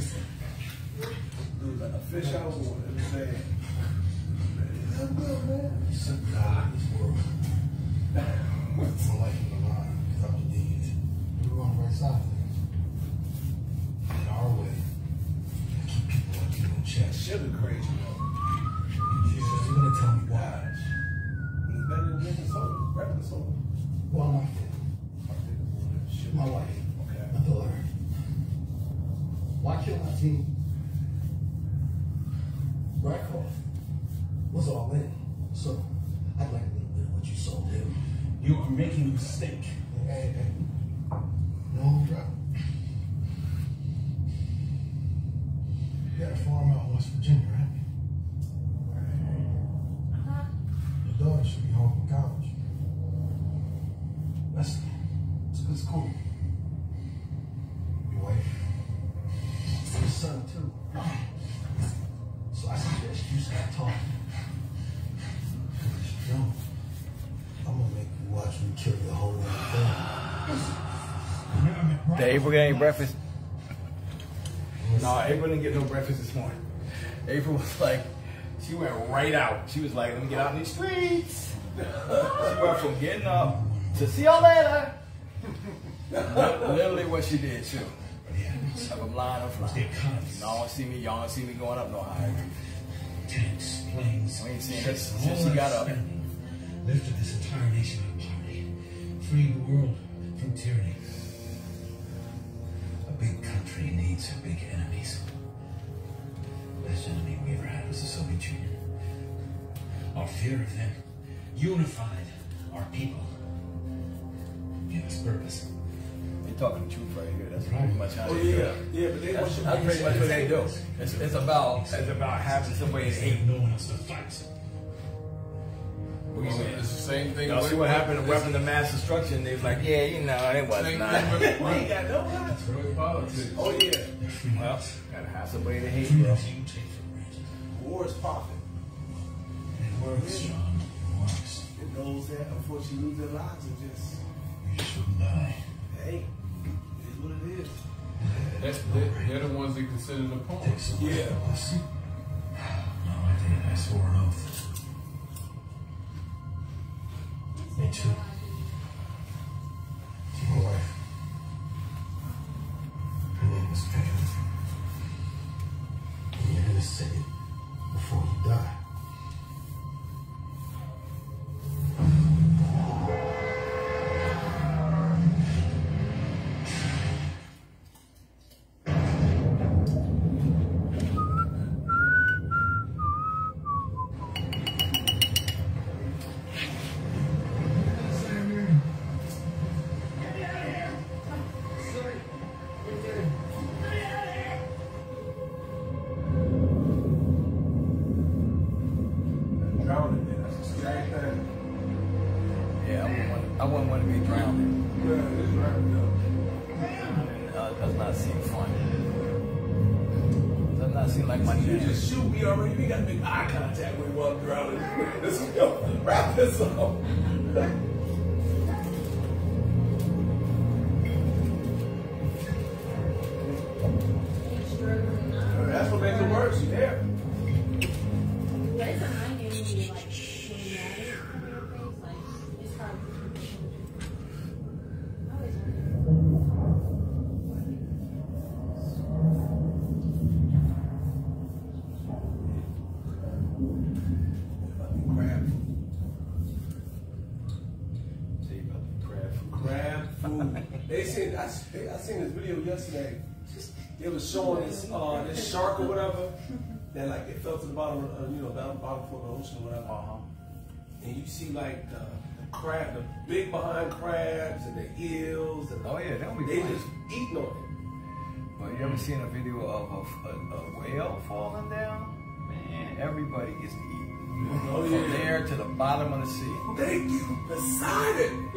Speaker 1: It was like a fish out of water. It was bad. I'm good, man.
Speaker 6: Some God in this world. What's the life of the line without the deeds?
Speaker 3: We're on the right side of things.
Speaker 6: In our way, to keep people like you in check.
Speaker 1: Sugar crazy, though.
Speaker 6: Yeah, you're gonna tell me why.
Speaker 1: But it's better than drinking soda, regular soda.
Speaker 3: Well, I'm not kidding. My wife.
Speaker 1: Okay.
Speaker 3: I told her, why kill my team? Rycroft was all in. So I'd like a little bit of what you sold
Speaker 6: You are making a mistake.
Speaker 3: Hey. No, bro. You got a farm out in West Virginia, right? Your daughter should be home from college. It's cool. Your wife. Your son, too. So I suggest you start talking. If you don't, I'm gonna make you watch me kill your whole family.
Speaker 12: Did April get any breakfast? No, April didn't get no breakfast this morning. April was like, she went right out. She was like, let me get out in these streets. She went from getting up to see y'all later. Literally what she did too. I'm lying, I'm flying. Y'all don't see me going up no higher.
Speaker 6: Tanks, planes.
Speaker 12: We ain't seen her since she got up.
Speaker 6: Lifted this entire nation out of poverty. Freed the world from tyranny. A big country needs big enemies. The best enemy we ever had was the Soviet Union. Our fear of them unified our people. Gave us purpose.
Speaker 12: They're talking the truth right here. That's pretty much how they do it.
Speaker 1: Yeah, but they want you
Speaker 12: That's pretty much what they do. It's about having somebody to hate.
Speaker 6: No one else to fight.
Speaker 2: It's the same thing.
Speaker 12: Y'all see what happened to weapon of mass destruction? They was like, yeah, you know, it wasn't nothing.
Speaker 1: We ain't got no one.
Speaker 2: That's really politics.
Speaker 1: Oh, yeah.
Speaker 12: Well, gotta have somebody to hate, bro.
Speaker 1: War is profit.
Speaker 6: It works, John. It works.
Speaker 1: And those that unfortunately lose their lives are just,
Speaker 6: You just wouldn't die.
Speaker 1: hey, it is what it is.
Speaker 2: They're the ones that consider the pawns.
Speaker 1: Yeah.
Speaker 6: No, I did. I swore an oath. Me too. To my wife. Her name is Peggy. And you're gonna say it before you die.
Speaker 12: I wouldn't want to be drowning. Does not seem fun. Does not seem like my
Speaker 1: You
Speaker 12: jam.
Speaker 1: just shoot me already. We gotta make eye contact when we walk around. Let's go. Wrap this up. That's what makes it worse. You there? I seen this video yesterday. It was showing this shark or whatever that like it fell to the bottom of down the bottom of the ocean or whatever. And you see like the crab, the big behind crabs and the eels. And they just eating on it.
Speaker 12: Well, you ever seen a video of a whale falling down? Man, everybody gets to eat. From there to the bottom of the sea.
Speaker 1: Thank you, Poseidon.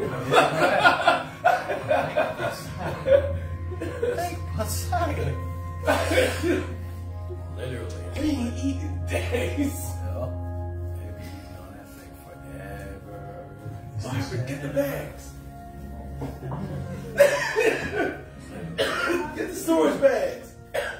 Speaker 12: Thank Poseidon. Literally.
Speaker 1: We ain't eating days.
Speaker 12: They've been eating on that thing forever.
Speaker 1: Get the bags. Get the storage bags.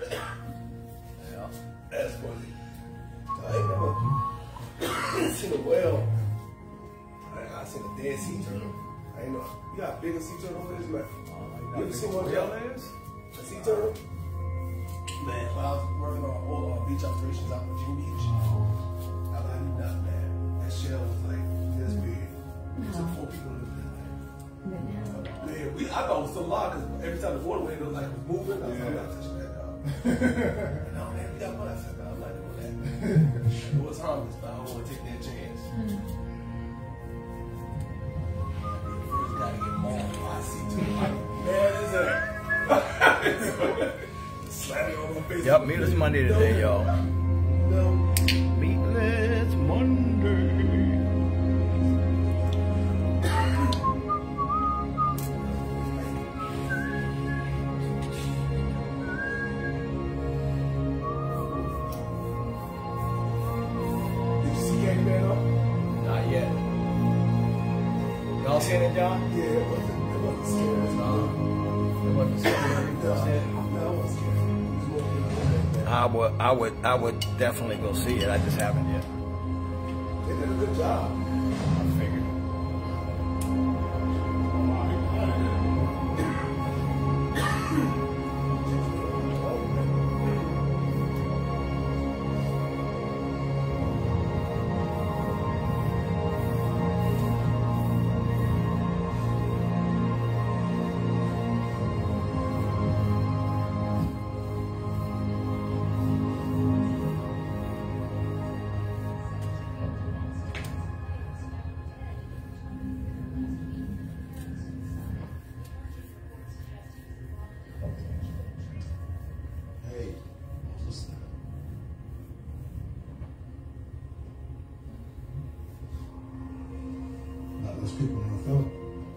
Speaker 1: That's funny. I ain't never seen a whale. I seen a dead sea turtle. I ain't know. You got a bigger sea turtle over this, man. You ever seen one of
Speaker 12: whale is?
Speaker 1: A sea turtle? Man, when I was working on old beach operations out in Virginia Beach, I like that, man. That shell was like this big. It took 4 people to lift it. Man, I thought it was so loud because every time the water went, it was like moving. I was like, I'm not touching that dog. No, man, we got one. I said, I'm not doing that. It was harmless, but I don't want to take that chance.
Speaker 12: Yep, Meatless Monday today, y'all. Meatless Monday.
Speaker 1: Did you see Candyman up?
Speaker 12: Not yet. Y'all seen it, John?
Speaker 1: Yeah, it wasn't scary.
Speaker 12: It wasn't scary. I would definitely go see it. I just haven't yet.
Speaker 1: They did a good job.
Speaker 12: I figured.
Speaker 6: Hey, listen. Not those people in the film.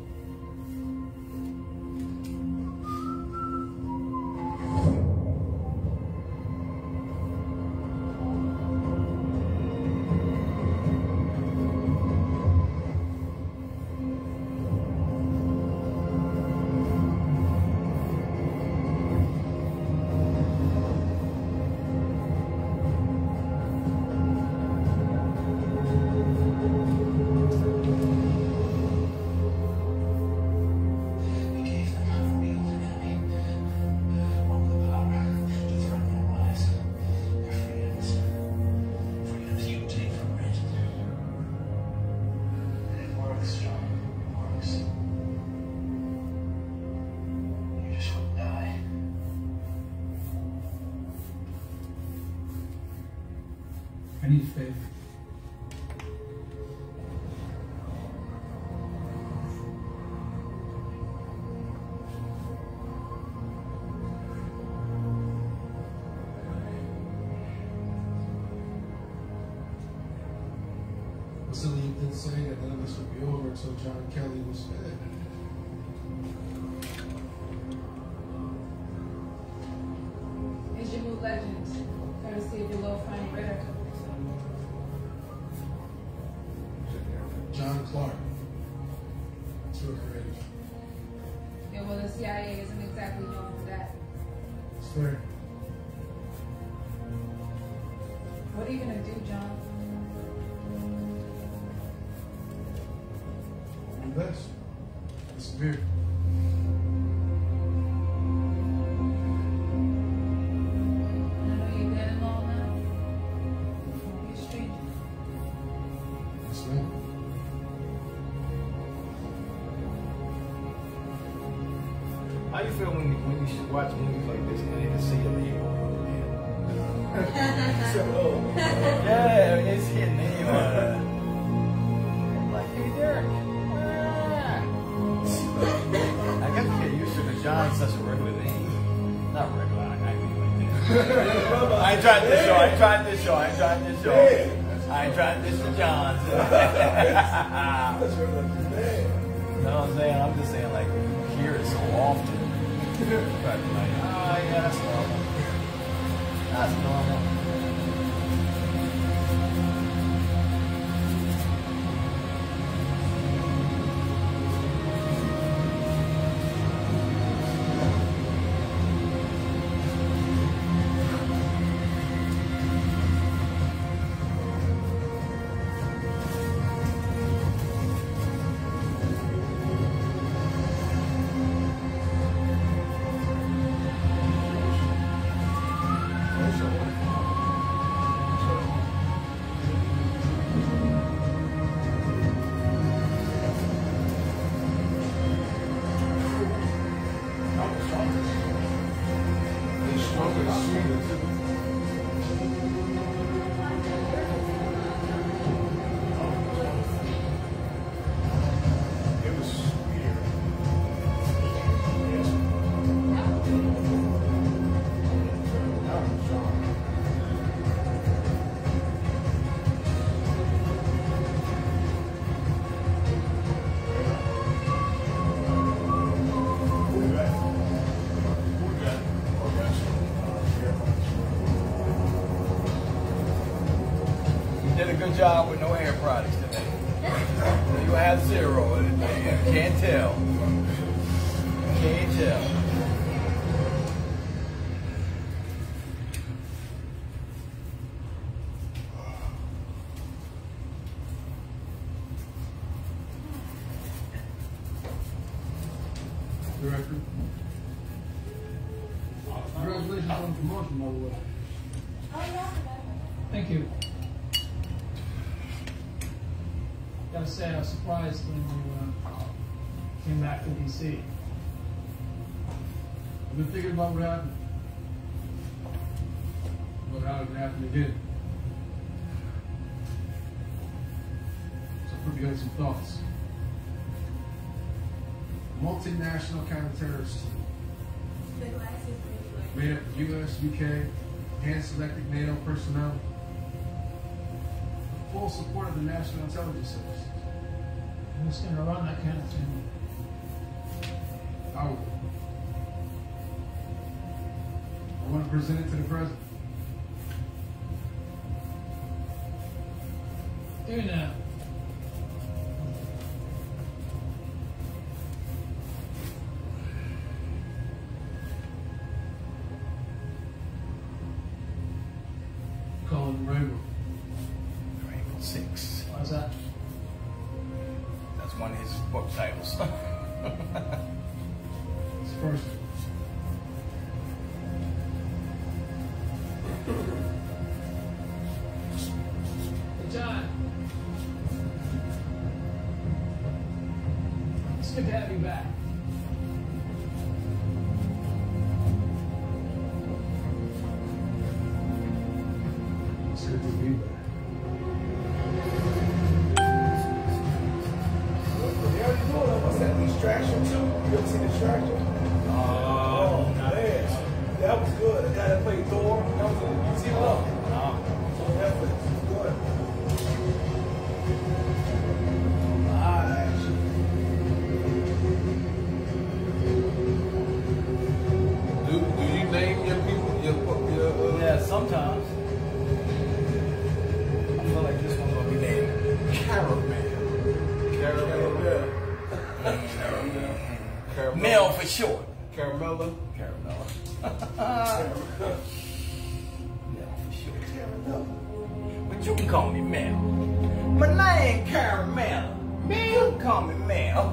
Speaker 5: I need faith.
Speaker 3: Vasily did say that none of this would be over until John Kelly was fed.
Speaker 8: It's your new legends. Courtesy of your little friend Ritter.
Speaker 3: John Clark. That's real creative.
Speaker 8: Yeah, well, the CIA isn't exactly known for that.
Speaker 3: It's fair.
Speaker 8: What are you gonna do, John?
Speaker 3: Do best. Disappear.
Speaker 8: I know you've been alone now. You're a stranger.
Speaker 3: Yes, ma'am.
Speaker 12: How you feel when you should watch movies like this and they see your name on it? Yeah, they see your name on it. Like, hey, Derek. I guess you get used to it. John's such a regular name. Not regular, I mean like that. I ain't trying this show. I ain't trying this show. I ain't trying this show. I ain't trying this for John's. You know what I'm saying? I'm just saying, like, you hear it so often. But like, oh yeah, that's normal. That's normal. job with no hair products today. You have zero. Can't tell. Can't tell.
Speaker 3: Director. Congratulations on the promotion, by the way.
Speaker 5: Thank you. Gotta say, I was surprised when you came back to DC.
Speaker 3: I've been thinking about what happened. About how it can happen again. So I put together some thoughts. Multinational counter-terrorist team. Made up of US, UK, hand-selected NATO personnel. Full support of the National Intelligence Service.
Speaker 5: Who's going to run that kind of thing?
Speaker 3: I will. I want to present it to the president.
Speaker 5: Do now.
Speaker 3: Call him Rainbow.
Speaker 12: Rainbow 6.
Speaker 5: Why's that?
Speaker 12: That's one of his book titles.
Speaker 3: It's first.
Speaker 5: Hey, John. It's good to have you back.
Speaker 3: It's good to be back.
Speaker 1: What's that Distraction 2? You ever seen Distraction? Oh, man. That was good. The guy that played Thor, that was in New Zealand. On Netflix. Good.
Speaker 2: Do you name your people?
Speaker 12: Yeah, sometimes. I feel like this one's gonna be named Caramel.
Speaker 2: Caramel.
Speaker 12: Mel for short.
Speaker 2: Caramella.
Speaker 12: Caramella. Mel for short. But you can call me Mel. My name Caramel. You can call me Mel.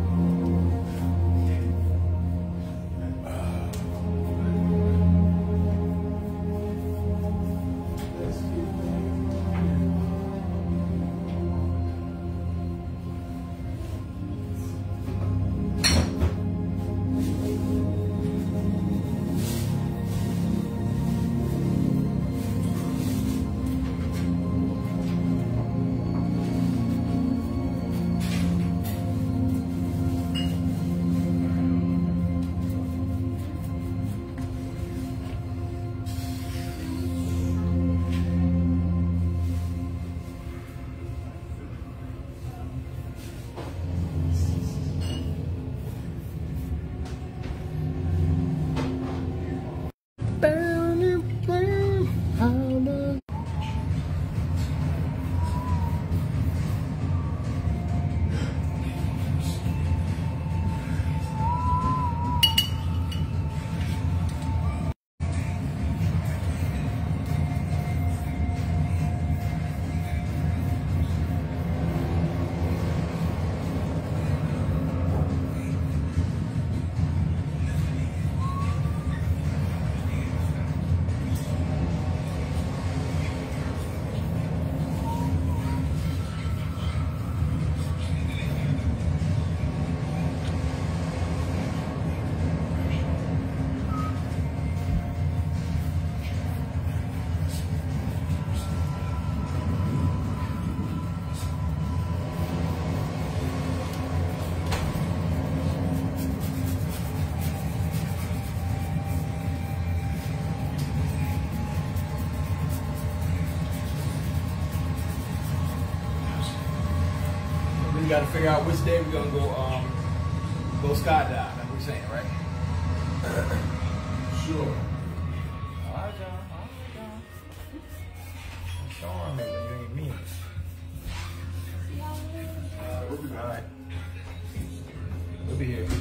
Speaker 12: We got to figure out which day we're gonna go skydive. That's what we're saying, right?
Speaker 3: Sure.
Speaker 12: All right, John. All right, John. Show me that you ain't mean it. We'll be back.
Speaker 2: All right. We'll be here.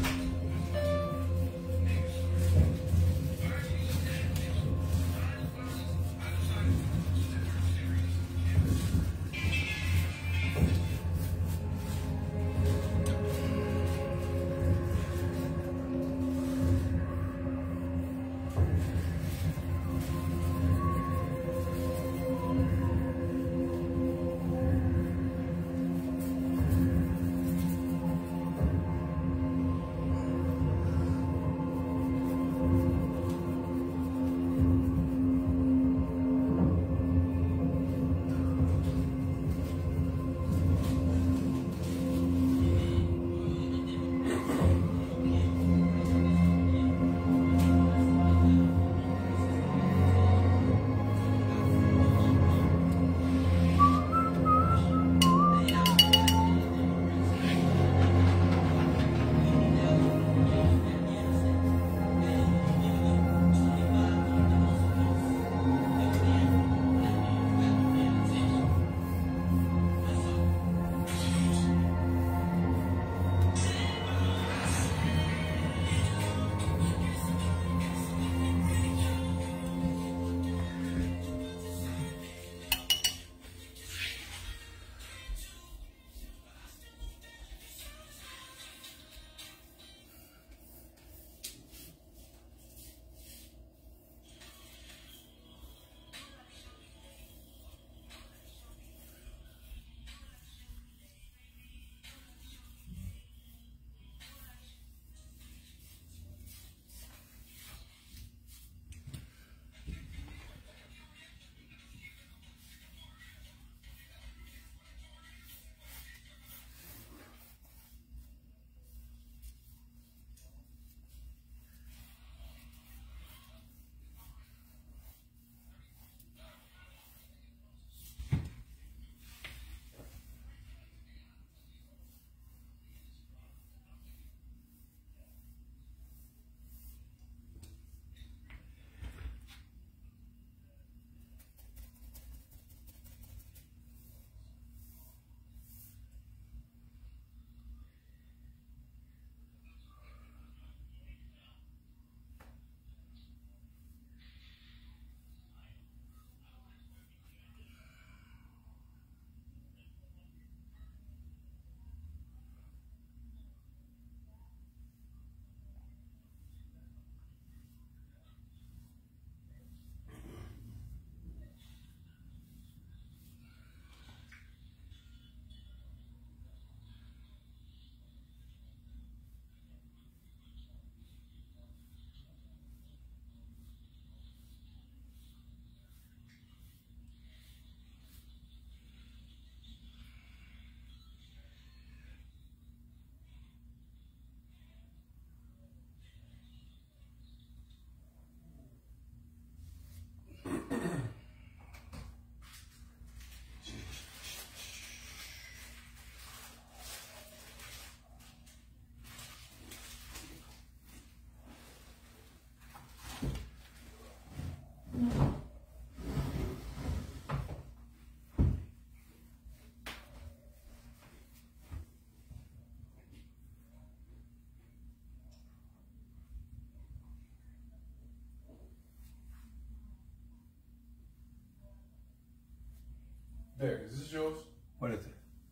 Speaker 2: Derek, is this yours?
Speaker 12: What is it?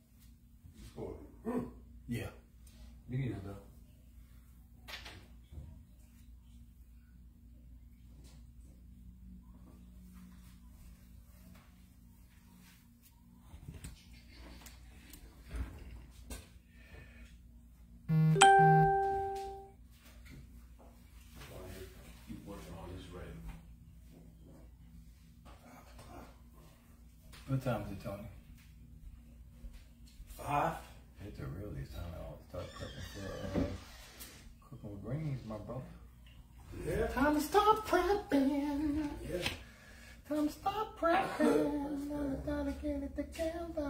Speaker 12: Yeah.
Speaker 2: You need it though.
Speaker 12: What time is it, Tony?
Speaker 1: 5.
Speaker 12: It's a really time I'll start prepping for cooking with greens, my brother.
Speaker 1: Yeah.
Speaker 12: Time to stop prepping.
Speaker 1: Yeah.
Speaker 12: Time to stop prepping. Gotta get it together.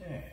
Speaker 12: Okay.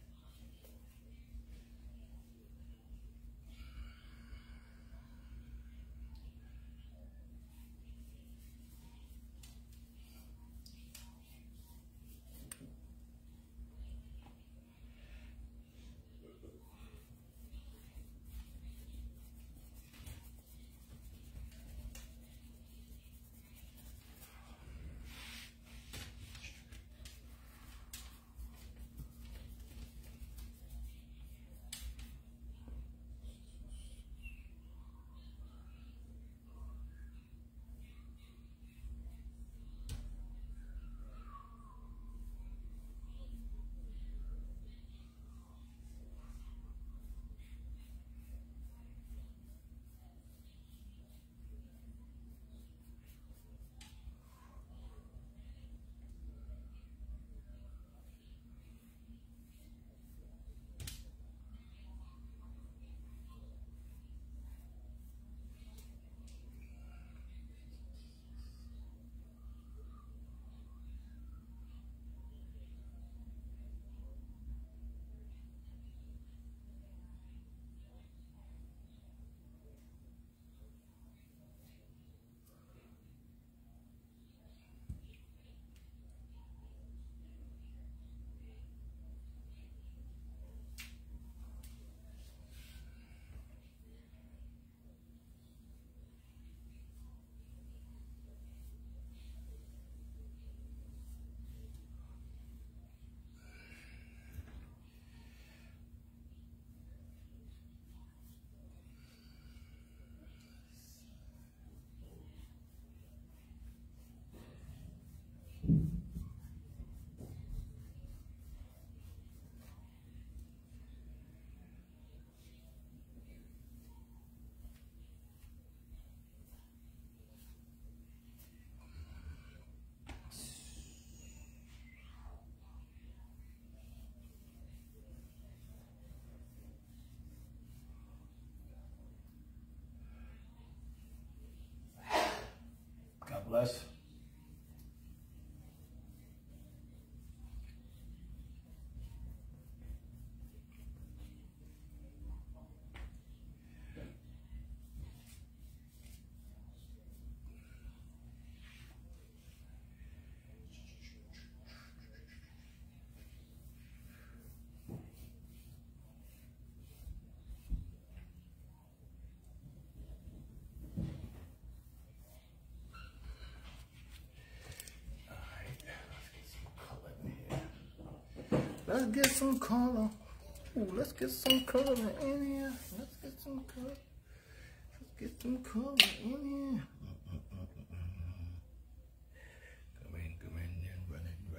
Speaker 12: God bless. Let's get some color. Ooh, let's get some color in here. Let's get some color. Let's get some color in here. Come in, and running. A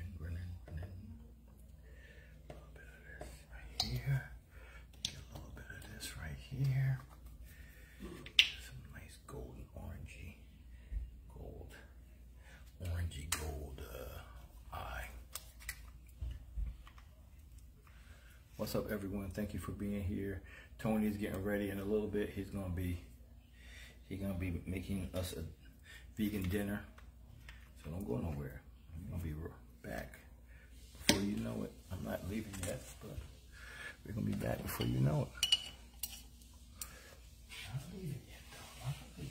Speaker 12: little bit of this right here. Get a little bit of this right here. Some nice golden orangey gold eye. What's up, everyone? Thank you for being here. Tony's getting ready in a little bit. He's gonna be making us a vegan dinner. So don't go nowhere. I'm gonna be back before you know it. I'm not leaving yet, but we're gonna be back before you know it. I'm not leaving yet, though. I'm not leaving.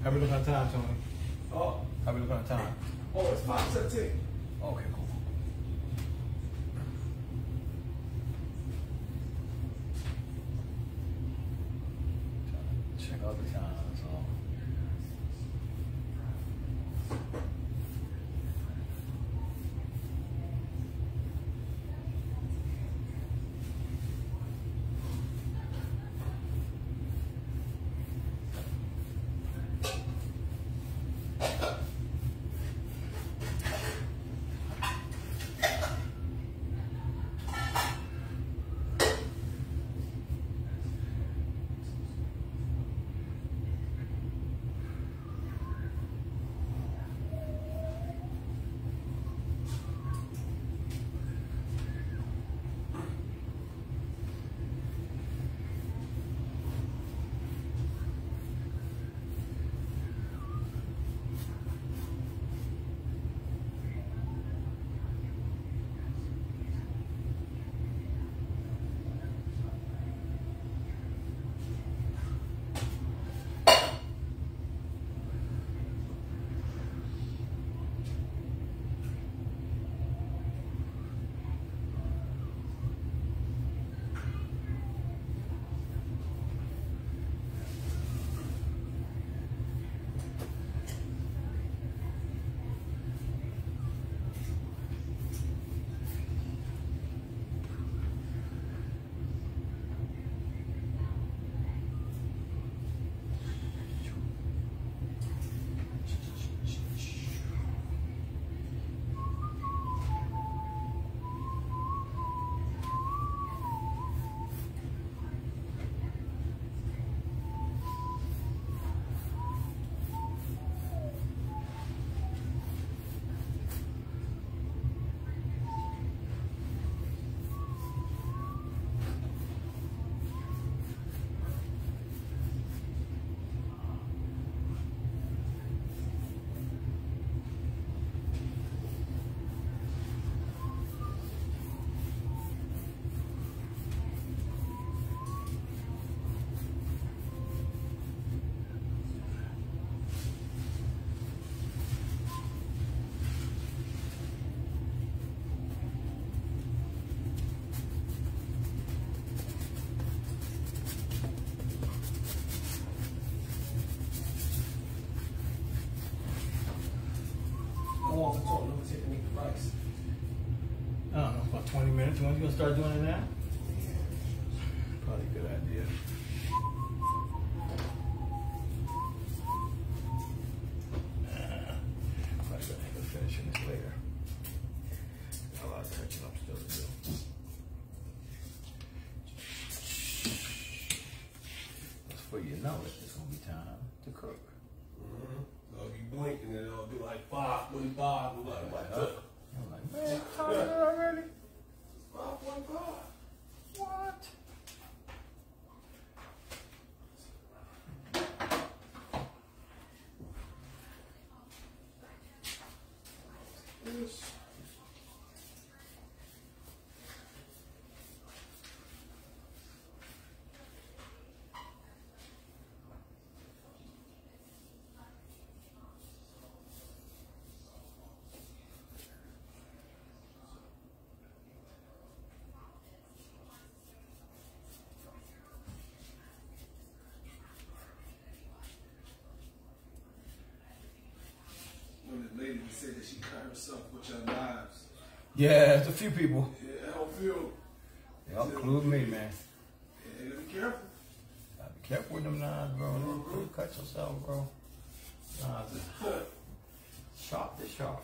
Speaker 12: How we looking at time, Tony?
Speaker 1: Oh,
Speaker 12: How we looking at time?
Speaker 1: oh, it's 5:17.
Speaker 12: Okay, cool. Check out the time. That's all.
Speaker 1: I want to talk to take to make the rice.
Speaker 12: I don't know, about 20 minutes. When you gonna start doing it now? Probably a good idea. Probably gonna end up finishing this later. Got a lot of catching up still to do. Before you know it, it's gonna be time to cook.
Speaker 1: I'll be blinking and it'll be like 5:45. I'm like, what the?
Speaker 12: I'm like, man, time already?
Speaker 1: 5:45.
Speaker 12: What?
Speaker 1: Yes. When the lady said that she cut herself with your knives.
Speaker 12: Yeah, it's a few people.
Speaker 1: Yeah, I don't feel.
Speaker 12: Y'all include me, man.
Speaker 1: Yeah, be careful.
Speaker 12: Gotta be careful with them knives, bro. Don't cut yourself, bro. Knives is sharp to sharp.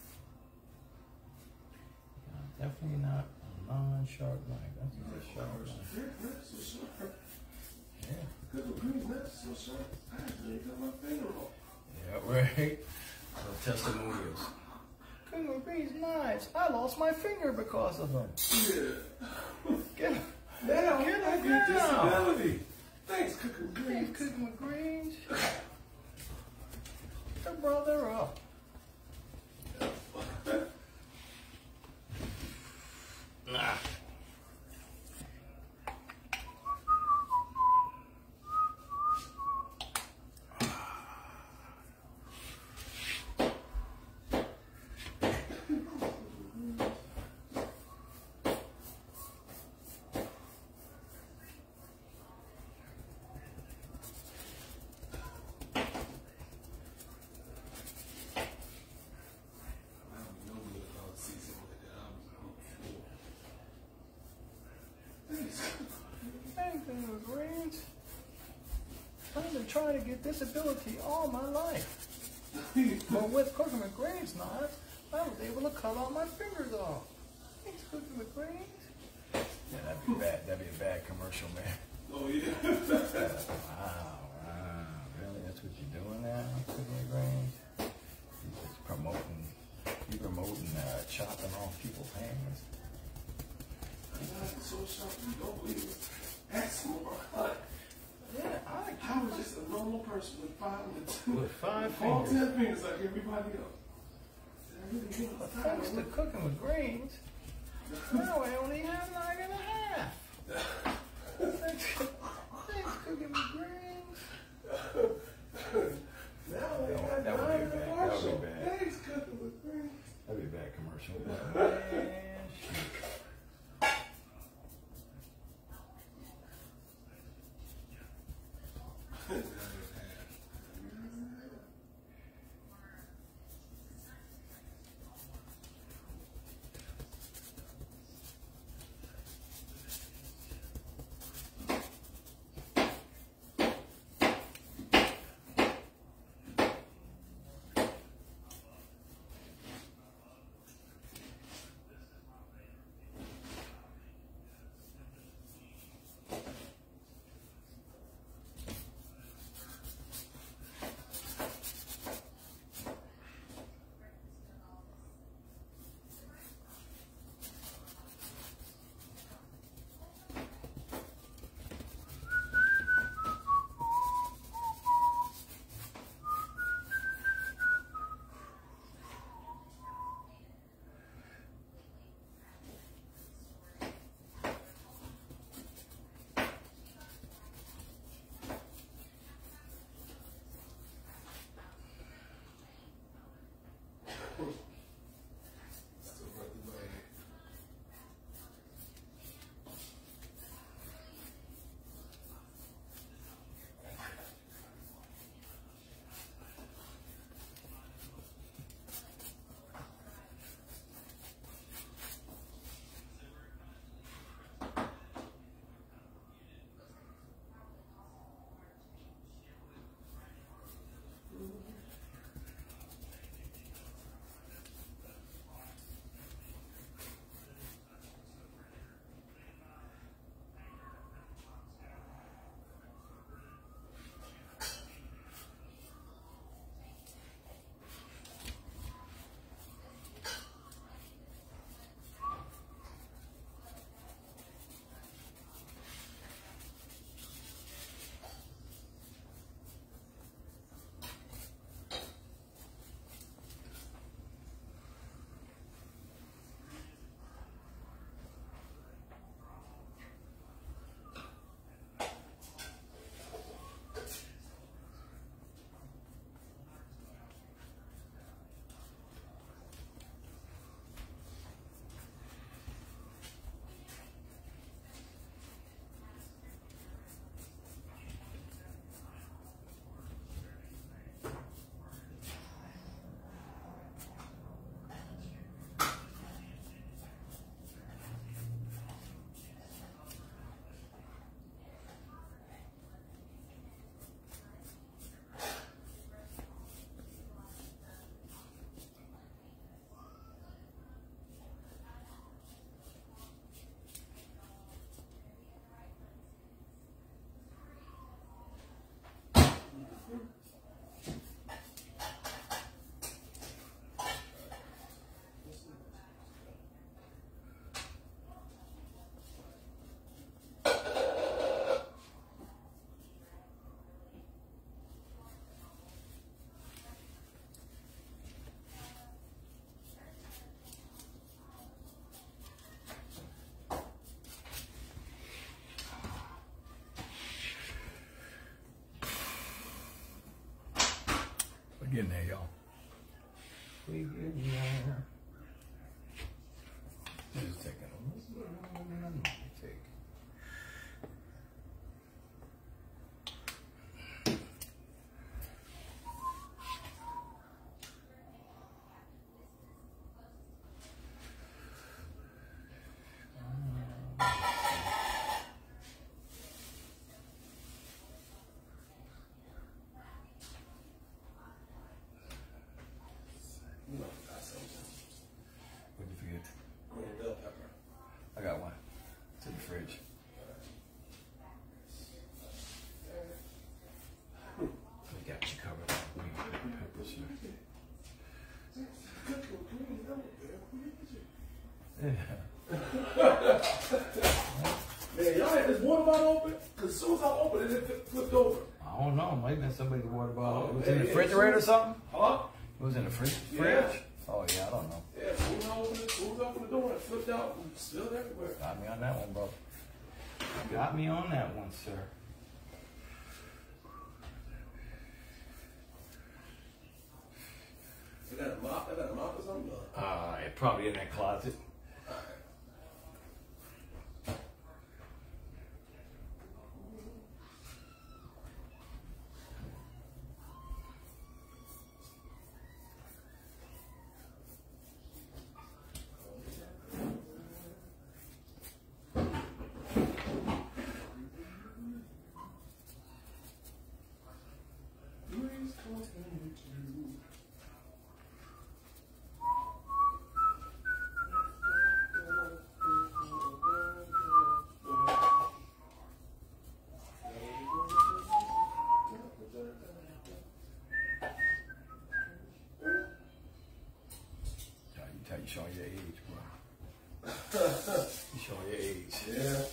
Speaker 12: Definitely not a non-sharp knife. That's a good sharp knife. Yeah.
Speaker 1: Because the green knife is so sharp, I actually cut my finger off.
Speaker 12: Yeah, right. So testimonials. King Green's knives. I lost my finger because of them.
Speaker 1: Yeah.
Speaker 12: Get him.
Speaker 1: Now,
Speaker 12: Get
Speaker 1: I
Speaker 12: him
Speaker 1: get
Speaker 12: down.
Speaker 1: disability. Thanks, Cooking Greens.
Speaker 12: Thanks, Cooking Greens. The brother up. Nah.
Speaker 14: tried to get disability all my life. But with cooking with grains knives, I was able to cut all my fingers off. Thanks, cooking with grains. Yeah, that'd be bad. That'd be a bad commercial, man.
Speaker 1: Oh yeah.
Speaker 14: Wow, really? That's what you're doing now? Cooking with grains? You're just promoting chopping off people's hands.
Speaker 1: I'm so shocked you don't believe it. Ask more.
Speaker 14: Yeah,
Speaker 1: I was just a normal person with 5
Speaker 14: with 5
Speaker 1: all
Speaker 14: fingers.
Speaker 1: 10 fingers like everybody else.
Speaker 14: But thanks to cooking with grains, now I only have 9.5. Thanks cooking with grains.
Speaker 1: Now we got
Speaker 14: That would be bad. That would be bad.
Speaker 1: Thanks cooking with grains.
Speaker 14: That'd be a bad commercial. Man, shoot. We're getting there, y'all. We getting there. Just taking a little take.
Speaker 1: Man, y'all had this water bottle open? Because as soon as I opened it, it flipped over.
Speaker 12: I don't know. Might have been somebody's water bottle. It was in the refrigerator or something?
Speaker 1: Huh?
Speaker 12: It was in the fridge?
Speaker 1: Yeah.
Speaker 12: Oh, yeah, I don't know.
Speaker 1: Yeah, as soon as I opened the door, it flipped out and spilled everywhere.
Speaker 12: Got me on that one, bro. Got me on that one, sir.
Speaker 1: You got a mop? I got a mop or something?
Speaker 12: It probably in that closet. You showing your age, bro. You showing your age.
Speaker 1: Yeah.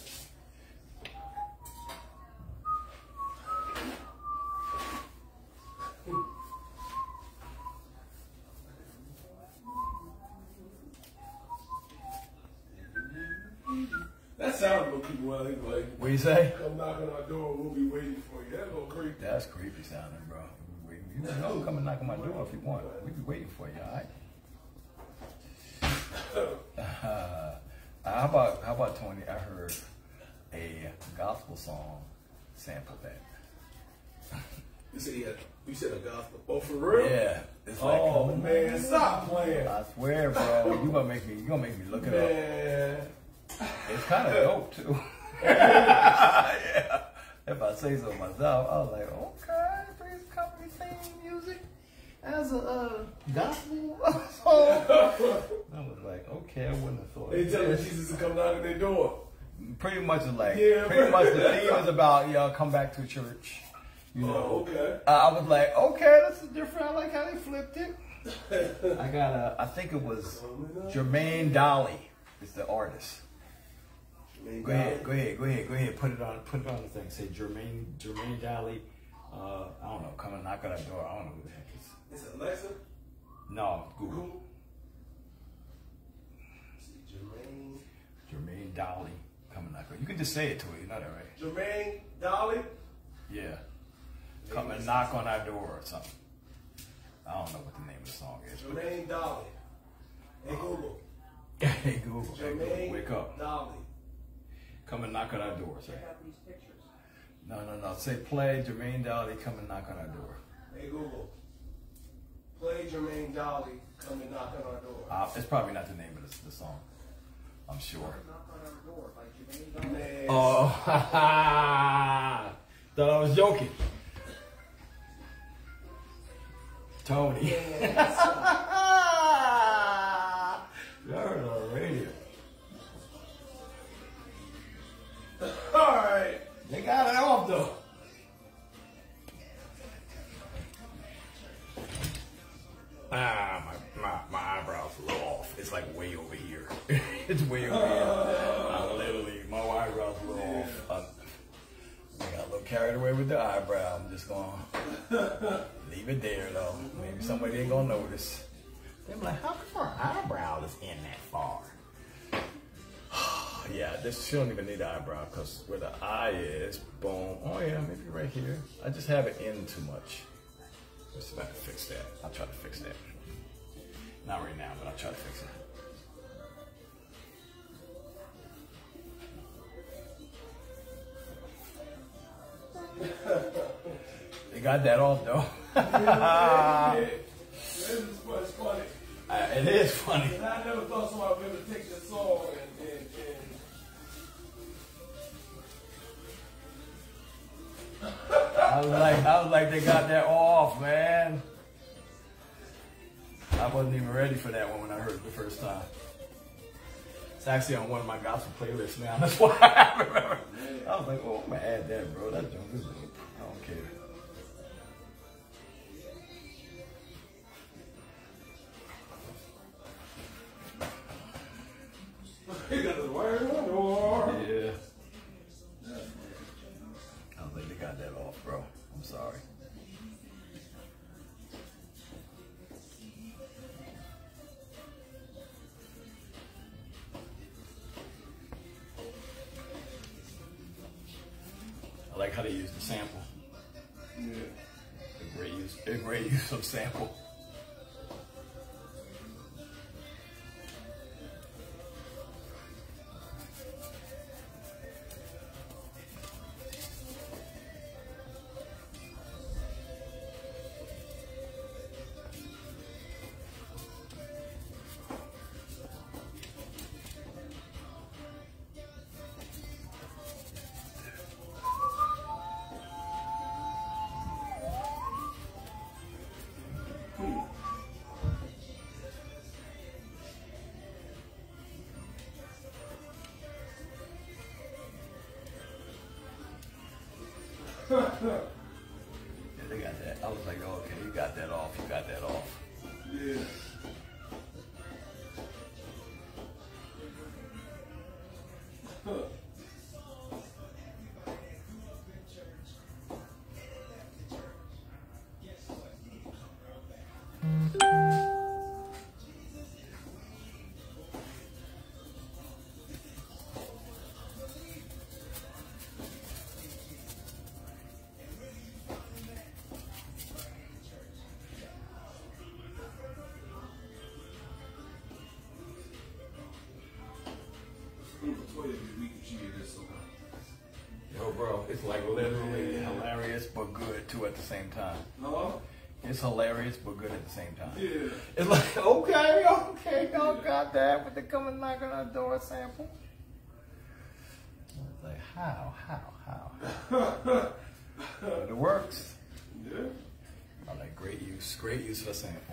Speaker 1: That sounded what people were like.
Speaker 12: What do you say?
Speaker 1: Come knock on our door, we'll be waiting for you. That's a little creepy.
Speaker 12: That's creepy sounding, bro. You can come and knock on my door if you want. We'll be waiting for you, all right? How about Tony? I heard a gospel song sample that.
Speaker 1: You said a gospel? Oh, for real?
Speaker 12: Yeah. It's like,
Speaker 1: oh man, stop playing!
Speaker 12: I swear, bro, you gonna make me look it up. It's kind of dope too. Yeah. If I say so myself, I was like, okay, Praise Company theme music as a gospel song. I was like, okay, I wouldn't have thought.
Speaker 1: They telling Jesus to come knock on their door.
Speaker 12: Pretty much like,
Speaker 1: yeah,
Speaker 12: pretty much the theme is about y'all come back to church. You know,
Speaker 1: okay.
Speaker 12: I was like, okay, this is different. I like how they flipped it. I think it was Jermaine Dolly is the artist. Go ahead. Put it on the thing. Say Jermaine Dolly. I don't know. Come and knock on that door. I don't know who the heck is.
Speaker 1: Is it Alexa?
Speaker 12: No, Google. Jermaine Dolly. Come and knock on. You can just say it to her. You know that, right?
Speaker 1: Jermaine Dolly.
Speaker 12: Yeah. Come and knock on our door or something. I don't know what the name of the song is.
Speaker 1: Jermaine Dolly. Hey Google.
Speaker 12: Hey Google.
Speaker 1: Jermaine
Speaker 12: wake up.
Speaker 1: Dolly.
Speaker 12: Come and knock on our door. Say. No. Say play Jermaine Dolly. Come and knock on our door.
Speaker 1: Hey Google. Play Jermaine Dolly. Come and knock on our door.
Speaker 12: It's probably not the name of the song. I'm sure.
Speaker 1: Knock on our door by Jermaine Dolly.
Speaker 12: Oh, thought I was joking. Tony. You heard it on the radio.
Speaker 1: Alright.
Speaker 12: They got it off though. My eyebrow's a little off. It's like way over here. It's way over here. My eyebrow's a little off. I got a little carried away with the eyebrow. I'm just gonna leave it there though. Maybe somebody ain't gonna notice. They're like, how come her eyebrow is in that far? Yeah, she don't even need the eyebrow because where the eye is, boom. Oh yeah, maybe right here. I just have it in too much. Just about to fix that. I'll try to fix that. Not right now, but I'll try to fix it. They got that off though.
Speaker 1: This is funny.
Speaker 12: It is funny.
Speaker 1: And I never thought somebody would be able to take this song and
Speaker 12: I was like, they got that off, man. I wasn't even ready for that one when I heard it the first time. It's actually on one of my gospel playlists now. That's why I remember. I was like, oh, I'm gonna add that, bro. That junk is dope. I don't care. like how they use the sample.
Speaker 2: Yeah.
Speaker 12: A great use of sample.
Speaker 2: Yeah.
Speaker 12: Yeah, they got that. I was like, oh, okay, you got that off. You got that off.
Speaker 2: Yeah.
Speaker 12: Yo, bro, it's like literally hilarious but good too at the same time.
Speaker 2: Hello?
Speaker 12: It's hilarious but good at the same time.
Speaker 2: Yeah.
Speaker 12: It's like, okay, y'all got that, but they come and knock on our door sample. It's like, how? But it works.
Speaker 2: Yeah.
Speaker 12: I like great use for sample.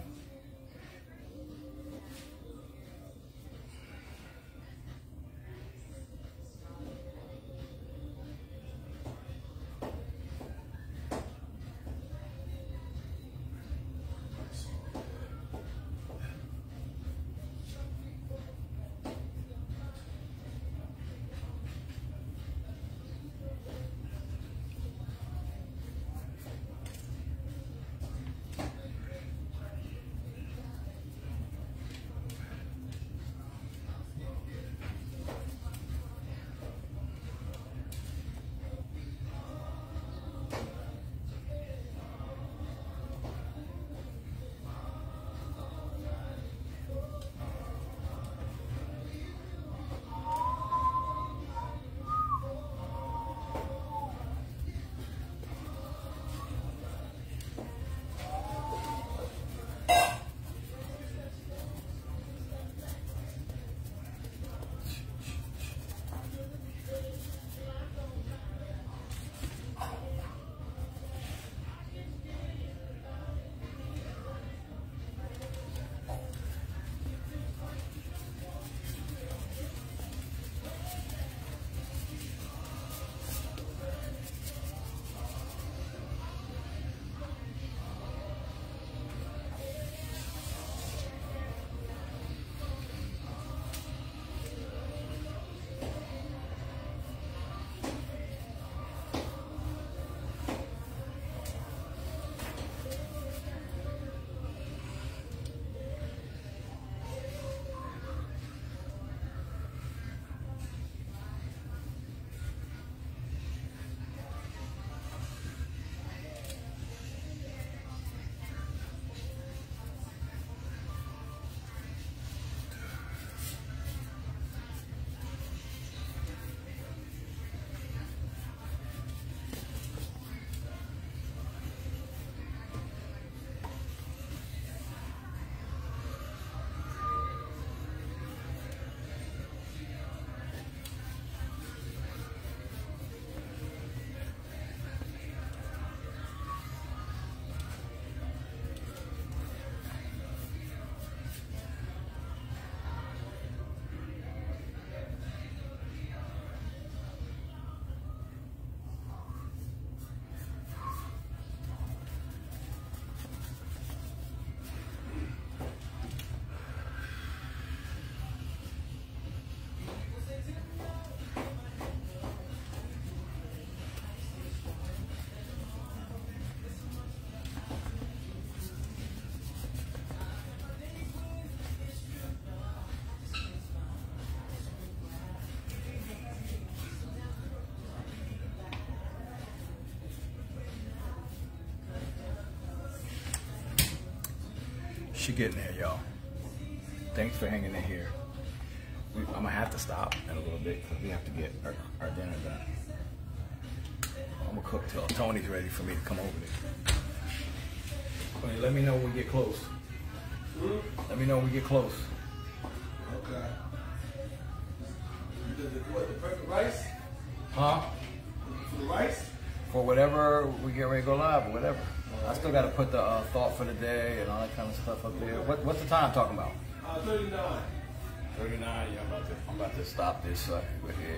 Speaker 12: Once you get in there, y'all. Thanks for hanging in here. I'm gonna have to stop in a little bit because we have to get our dinner done. I'm gonna cook till Tony's ready for me to come over there. Tony, let me know when we get close. Let me know when we get close.
Speaker 1: Okay. What, the perfect rice?
Speaker 12: Huh?
Speaker 1: For the rice?
Speaker 12: For whatever we get ready to go live or whatever. I still got to put the thought for the day and all that kind of stuff up there. What's the time talking about?
Speaker 1: 39.
Speaker 12: 39. Yeah, I'm about to stop this so I can go ahead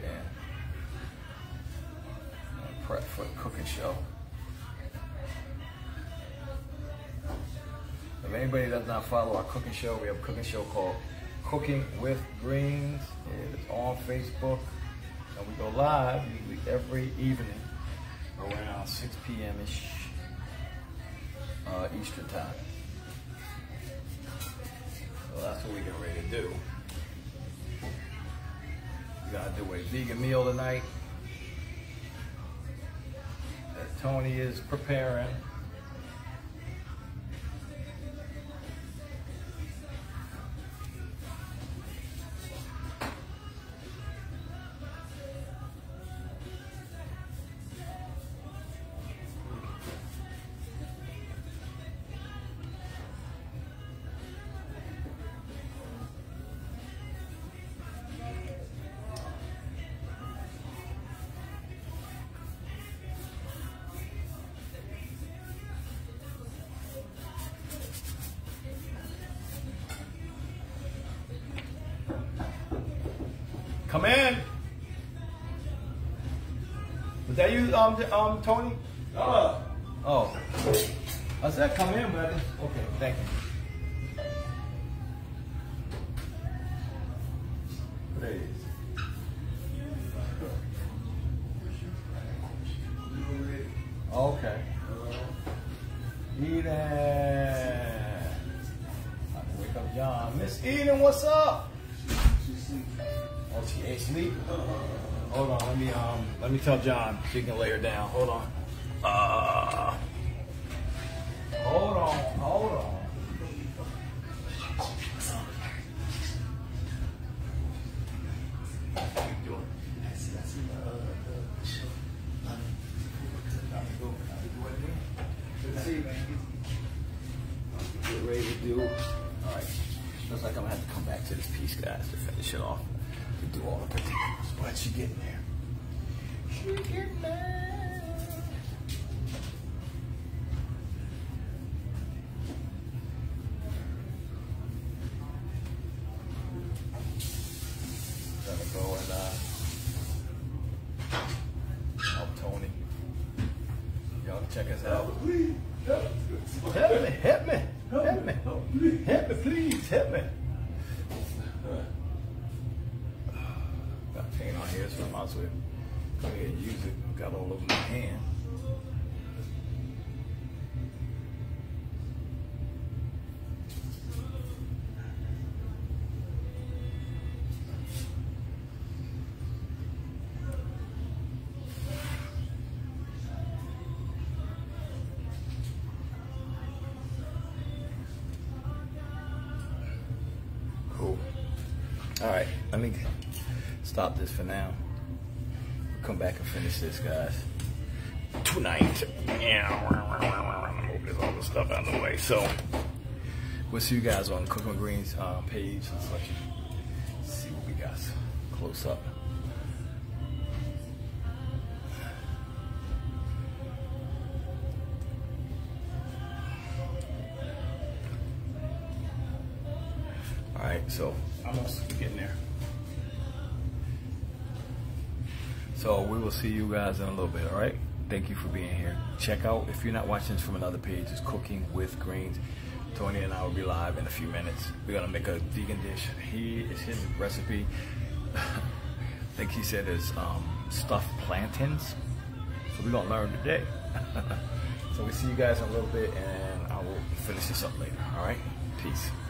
Speaker 12: and prep for the cooking show. If anybody does not follow our cooking show, we have a cooking show called Cooking with Greens. It's on Facebook. And we go live usually every evening around 6 p.m.-ish Eastern time. So that's what we get ready to do. We gotta do a vegan meal tonight that Tony is preparing. Come in. Was that you, Tony? Oh. I said come in, but okay, thank you. Please. Okay. Eden. I can wake up John. Miss Eden, what's up? Oh, she ain't sleep. Hold on, let me tell John she can lay her down. Hold on. Hold on. Get ready to do. All right. Looks like I'm gonna have to come back to this piece, guys, to finish it off. To do all the potatoes. But she getting there. She getting there. Gonna go and help Tony. Y'all check us out. Help me, please, help me. Got paint on here, so I might as well go ahead and use it. Got all over my hand. Cool. All right, let me stop this for now. Come back and finish this, guys. Tonight. There's all the stuff out of the way. So we'll see you guys on the Cooking with Greens page. Let's let you see what we got close up. All right, so almost getting there. So we will see you guys in a little bit, all right? Thank you for being here. Check out, if you're not watching this from another page, it's Cooking with Greens. Tony and I will be live in a few minutes. We're gonna make a vegan dish. It's his recipe. I think he said it's stuffed plantains. So we're gonna learn today. So we'll see you guys in a little bit and I will finish this up later, all right? Peace.